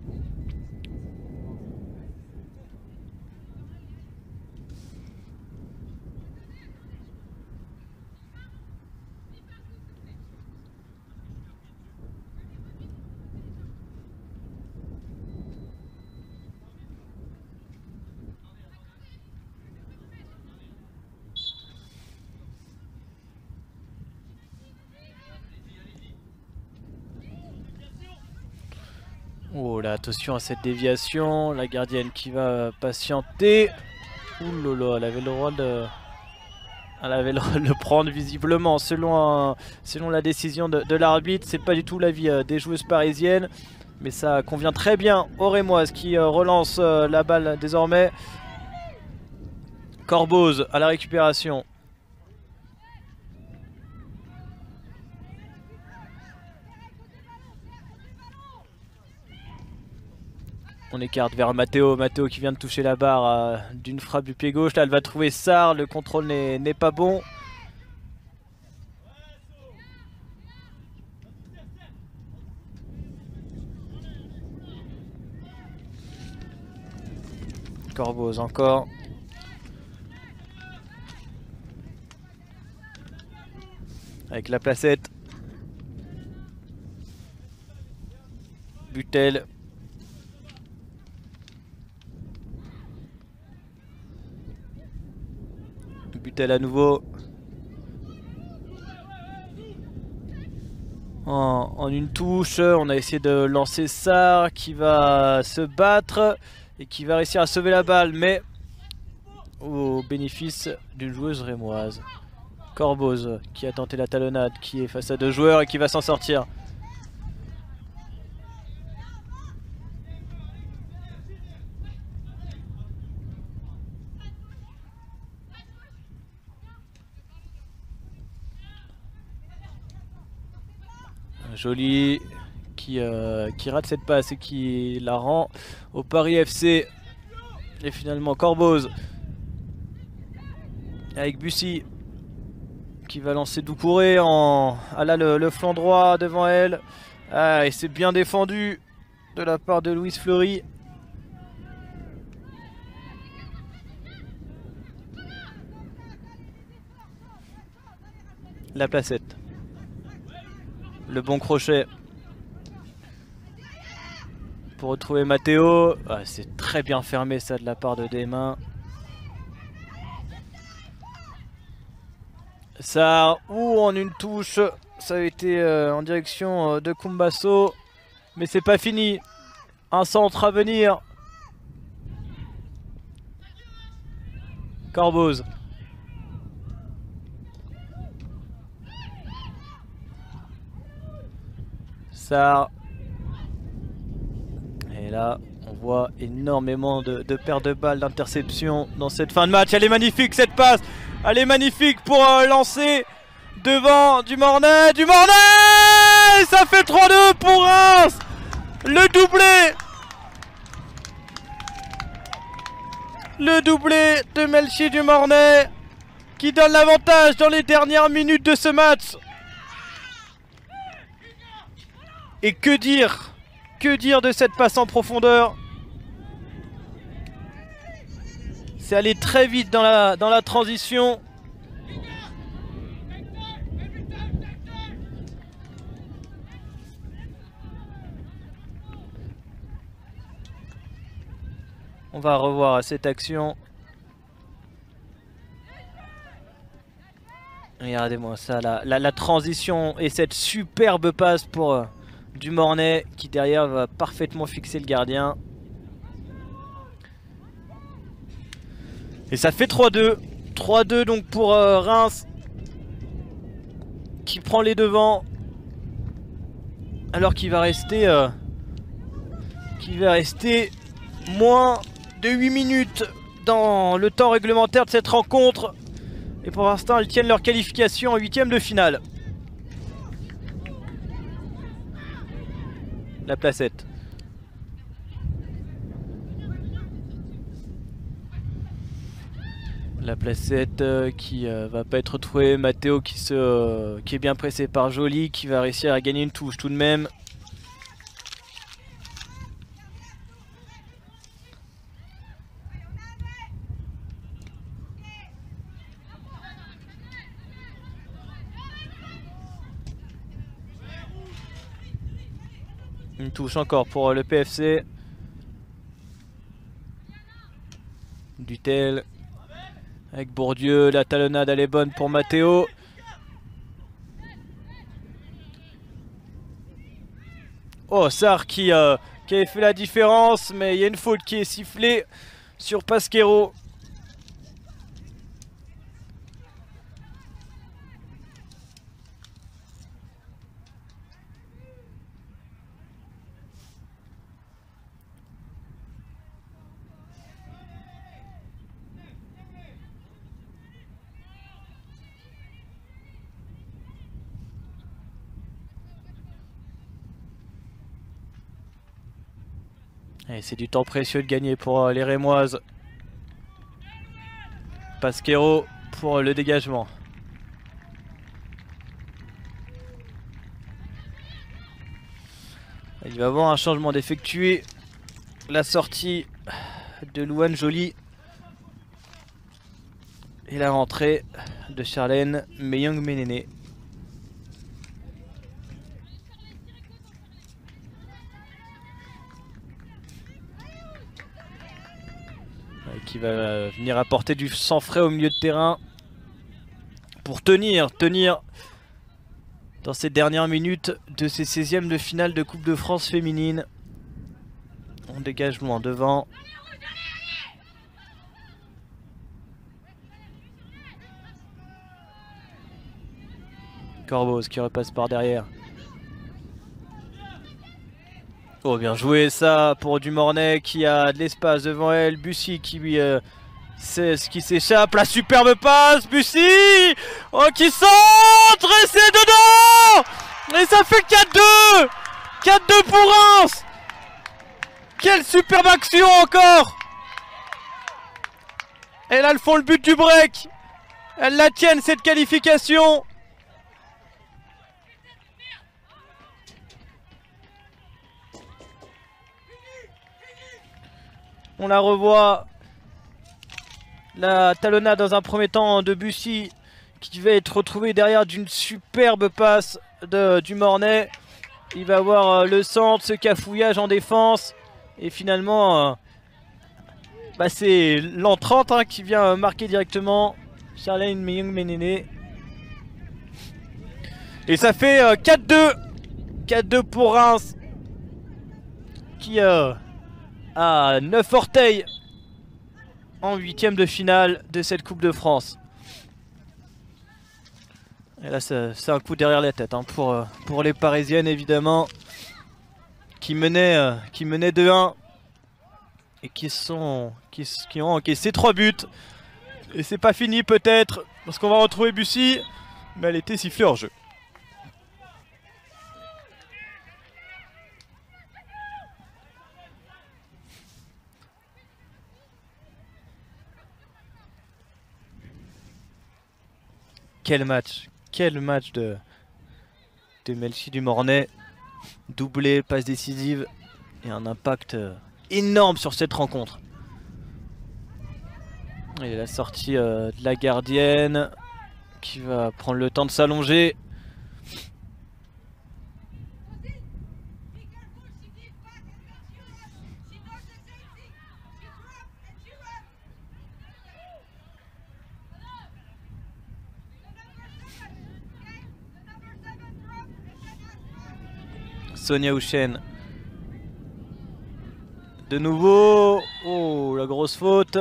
Oh là, attention à cette déviation, la gardienne qui va patienter. Ouh là là, elle avait le droit de... Elle avait le droit de le prendre visiblement, selon, un... selon la décision de, de l'arbitre. C'est pas du tout l'avis euh, des joueuses parisiennes, mais ça convient très bien aux Rémoises qui euh, relance euh, la balle désormais. Corboz à la récupération. On écarte vers Matteo, Matteo qui vient de toucher la barre euh, d'une frappe du pied gauche. Là elle va trouver Sarr, le contrôle n'est pas bon. Corboz encore. Avec la placette. Butel. Butel à nouveau. En, en une touche, on a essayé de lancer Sarr qui va se battre et qui va réussir à sauver la balle, mais au bénéfice d'une joueuse rémoise. Corboz qui a tenté la talonnade, qui est face à deux joueurs et qui va s'en sortir. Joly qui, euh, qui rate cette passe et qui la rend au Paris F C. Et finalement Corboz avec Bussy qui va lancer Doucouré en... Elle a le, le flanc droit devant elle. Ah, et c'est bien défendu de la part de Louise Fleury. La placette. Le bon crochet pour retrouver Matteo. Ah, c'est très bien fermé ça de la part de Desmains. Ça, ou en une touche, ça a été euh, en direction euh, de Kumbasso. Mais c'est pas fini. Un centre à venir. Corboz. Ça. Et là, on voit énormément de, de pertes de balles, d'interceptions dans cette fin de match. Elle est magnifique cette passe. Elle est magnifique pour euh, lancer devant du Mornay. Du Mornay. Ça fait trois deux pour Reims. Le doublé. Le doublé de Melchi du Mornay qui donne l'avantage dans les dernières minutes de ce match. Et que dire? Que dire de cette passe en profondeur? C'est allé très vite dans la, dans la transition. On va revoir cette action. Regardez-moi ça, la, la, la transition et cette superbe passe pour euh, du Mornay qui derrière va parfaitement fixer le gardien. Et ça fait trois deux. trois deux donc pour euh, Reims qui prend les devants. Alors qu'il va rester euh, qu'il va rester moins de huit minutes dans le temps réglementaire de cette rencontre. Et pour l'instant, ils tiennent leur qualification en huitième de finale. La placette. La placette euh, qui euh, va pas être retrouvée. Matteo qui, se, euh, qui est bien pressé par Joly, qui va réussir à gagner une touche tout de même. Une touche encore pour le P F C. Dutel avec Bourdieu, la talonnade elle est bonne pour Matteo. Oh, Sarr qui, euh, qui avait fait la différence, mais il y a une faute qui est sifflée sur Pasquero. C'est du temps précieux de gagner pour euh, les Rémoises. Pasquero pour euh, le dégagement. Il va y avoir un changement d'effectuer. La sortie de Louane Joly. Et la rentrée de Charlène Meyang Menene. Qui va venir apporter du sang frais au milieu de terrain pour tenir, tenir dans ces dernières minutes de ces seizièmes de finale de Coupe de France féminine. On dégage loin devant. Corboz qui repasse par derrière. Oh, bien joué ça pour Dumornay qui a de l'espace devant elle. Bussy qui lui euh, c'est ce qui s'échappe. La superbe passe, Bussy, oh, qui centre et c'est dedans. Et ça fait quatre deux. quatre deux pour Reims. Quelle superbe action encore. Et là elles font le but du break. Elles la tiennent cette qualification. On la revoit. La talonnade dans un premier temps de Bussy qui va être retrouvé derrière d'une superbe passe de Dumornay. Il va avoir le centre, ce cafouillage en défense. Et finalement, euh, bah c'est l'entrante hein, qui vient marquer directement Charlène Meyang Menene. Et ça fait euh, quatre deux. quatre deux pour Reims. Qui... Euh, à neuf orteils en huitième de finale de cette Coupe de France. Et là c'est un coup derrière la tête hein, pour, pour les Parisiennes évidemment qui menaient, euh, qui menaient deux un et qui, sont, qui, qui ont encaissé trois buts. Et c'est pas fini peut-être parce qu'on va retrouver Bussy, mais elle était sifflée hors jeu. Quel match, quel match de, de Melchi Dumornay. Doublé, passe décisive et un impact énorme sur cette rencontre. Et la sortie euh, de la gardienne qui va prendre le temps de s'allonger. Sonia Houchen. De nouveau. Oh, la grosse faute.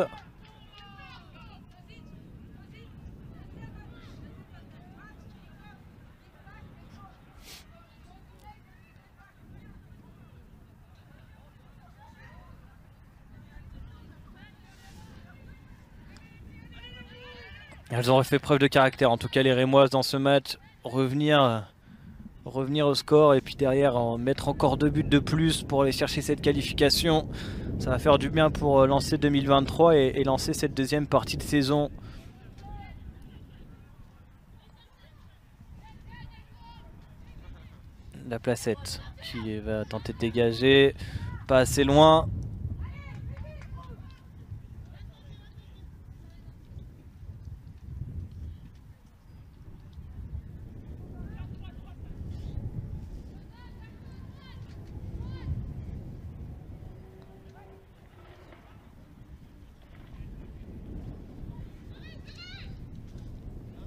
Elles auraient fait preuve de caractère, en tout cas les Rémoises dans ce match. Revenir... Revenir au score et puis derrière en mettre encore deux buts de plus pour aller chercher cette qualification. Ça va faire du bien pour lancer deux mille vingt-trois et, et lancer cette deuxième partie de saison. La placette qui va tenter de dégager. Pas assez loin.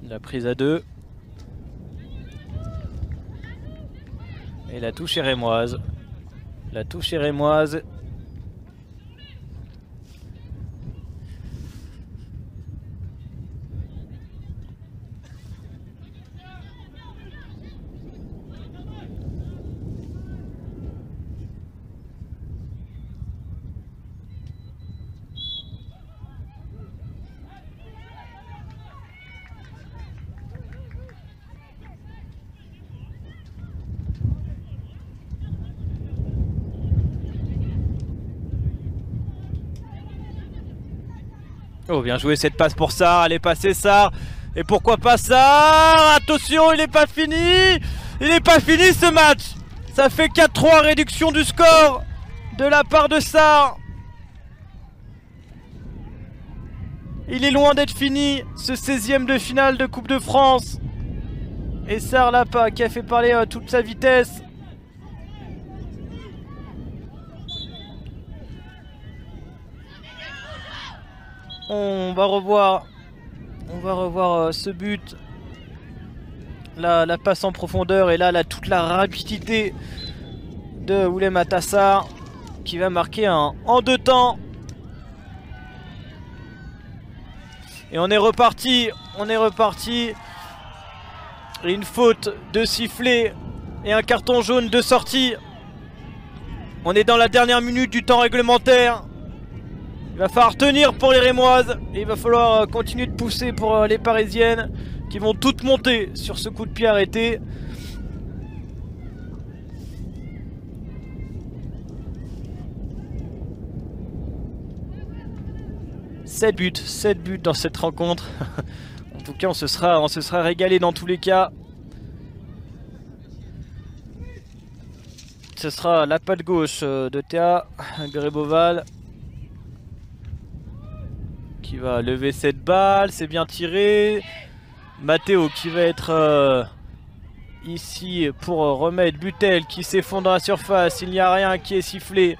La prise à deux. Et la touche est rémoise. La touche est rémoise. Oh, bien joué cette passe pour Sarr, elle est passée Sarr. Et pourquoi pas Sarr? Attention, il n'est pas fini. Il n'est pas fini ce match. Ça fait quatre trois, réduction du score de la part de Sarr. Il est loin d'être fini, ce seizième de finale de Coupe de France. Et Sarr là, qui a fait parler euh, toute sa vitesse. On va revoir, on va revoir euh, ce but, la, la passe en profondeur et là, là toute la rapidité de Oulimata Sarr qui va marquer un en deux temps. Et on est reparti, on est reparti. Et une faute de sifflet et un carton jaune de sortie. On est dans la dernière minute du temps réglementaire. Il va falloir tenir pour les Rémoises et il va falloir continuer de pousser pour les Parisiennes qui vont toutes monter sur ce coup de pied arrêté. sept buts, sept buts dans cette rencontre. En tout cas, on se sera, on se sera régalé dans tous les cas. Ce sera la patte gauche de Théa Gréboval qui va lever cette balle, c'est bien tiré. Matteo qui va être euh, ici pour remettre Butel qui s'effondre dans la surface. Il n'y a rien qui est sifflé.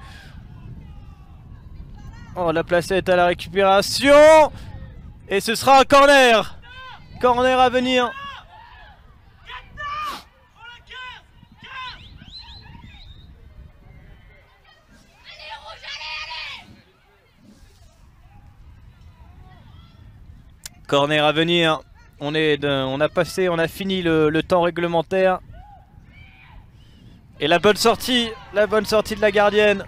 Oh, la placette à la récupération. Et ce sera un corner. Corner à venir. Corner à venir. On, est de, on a passé, on a fini le, le temps réglementaire. Et la bonne sortie, la bonne sortie de la gardienne.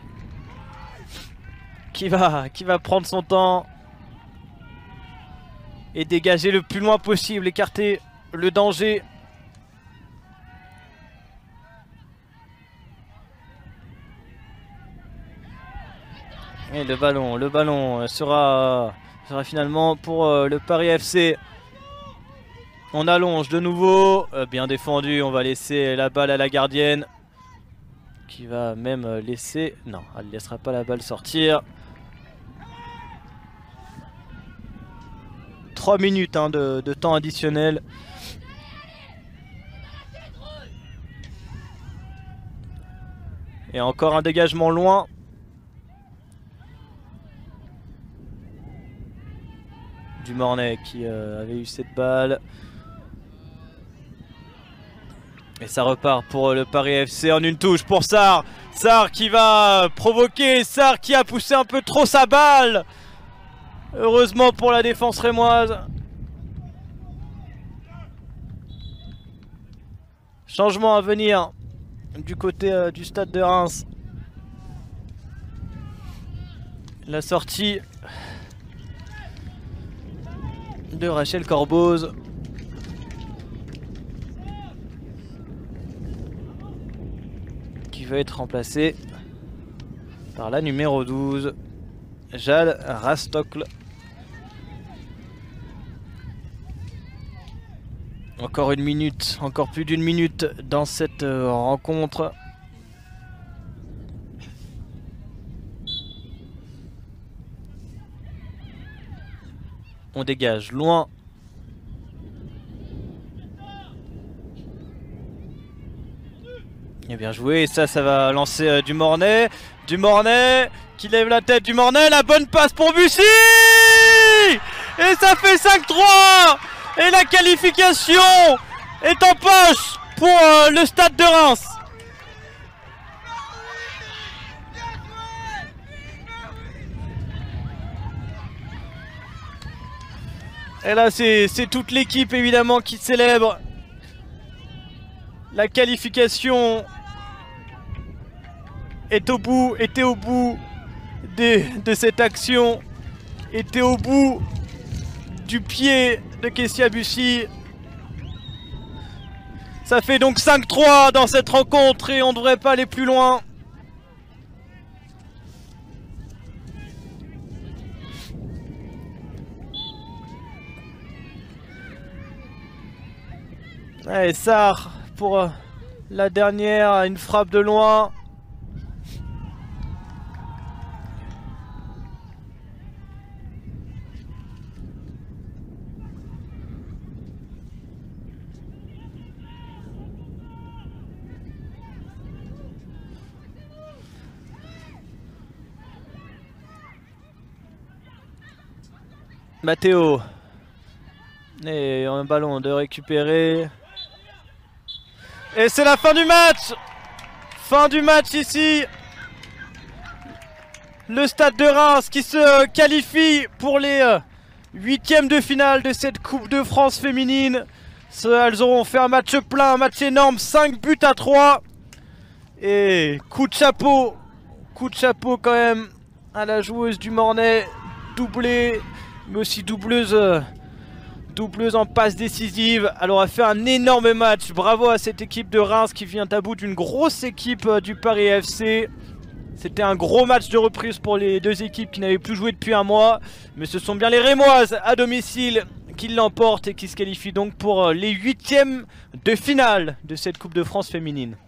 Qui va, qui va prendre son temps. Et dégager le plus loin possible, écarter le danger. Et le ballon, le ballon sera... sera finalement pour euh, le Paris F C. On allonge de nouveau, euh, bien défendu, on va laisser la balle à la gardienne qui va même laisser, non, elle ne laissera pas la balle sortir. trois minutes hein, de, de temps additionnel. Et encore un dégagement loin. Dumornay qui euh, avait eu cette balle. Et ça repart pour le Paris F C en une touche pour Sarr. Sarr qui va provoquer. Sarr qui a poussé un peu trop sa balle. Heureusement pour la défense rémoise. Changement à venir du côté euh, du stade de Reims. La sortie de Rachel Corboz. Qui va être remplacée par la numéro douze, Jade Rastokl. Encore une minute, encore plus d'une minute dans cette euh, rencontre. On dégage loin. Et bien joué, ça, ça va lancer euh, Dumornay. Dumornay qui lève la tête, Dumornay, la bonne passe pour Bussy. Et ça fait cinq trois. Et la qualification est en poche pour euh, le Stade de Reims. Et là c'est toute l'équipe évidemment qui célèbre la qualification. Est au bout, était au bout de, de cette action, était au bout du pied de Kessia Busi. Ça fait donc cinq trois dans cette rencontre et on ne devrait pas aller plus loin. Allez, Sarr pour la dernière, une frappe de loin. Matteo. Et un ballon de récupérer. Et c'est la fin du match. Fin du match ici. Le Stade de Reims qui se qualifie pour les huitièmes de finale de cette Coupe de France féminine. Elles auront fait un match plein, un match énorme, cinq buts à trois. Et coup de chapeau, coup de chapeau quand même à la joueuse du Mornay, doublée, mais aussi doubleuse, doubleuse en passe décisive. Elle aura fait un énorme match, bravo à cette équipe de Reims qui vient à bout d'une grosse équipe du Paris F C. C'était un gros match de reprise pour les deux équipes qui n'avaient plus joué depuis un mois. Mais ce sont bien les Rémoises à domicile qui l'emportent et qui se qualifient donc pour les huitièmes de finale de cette Coupe de France féminine.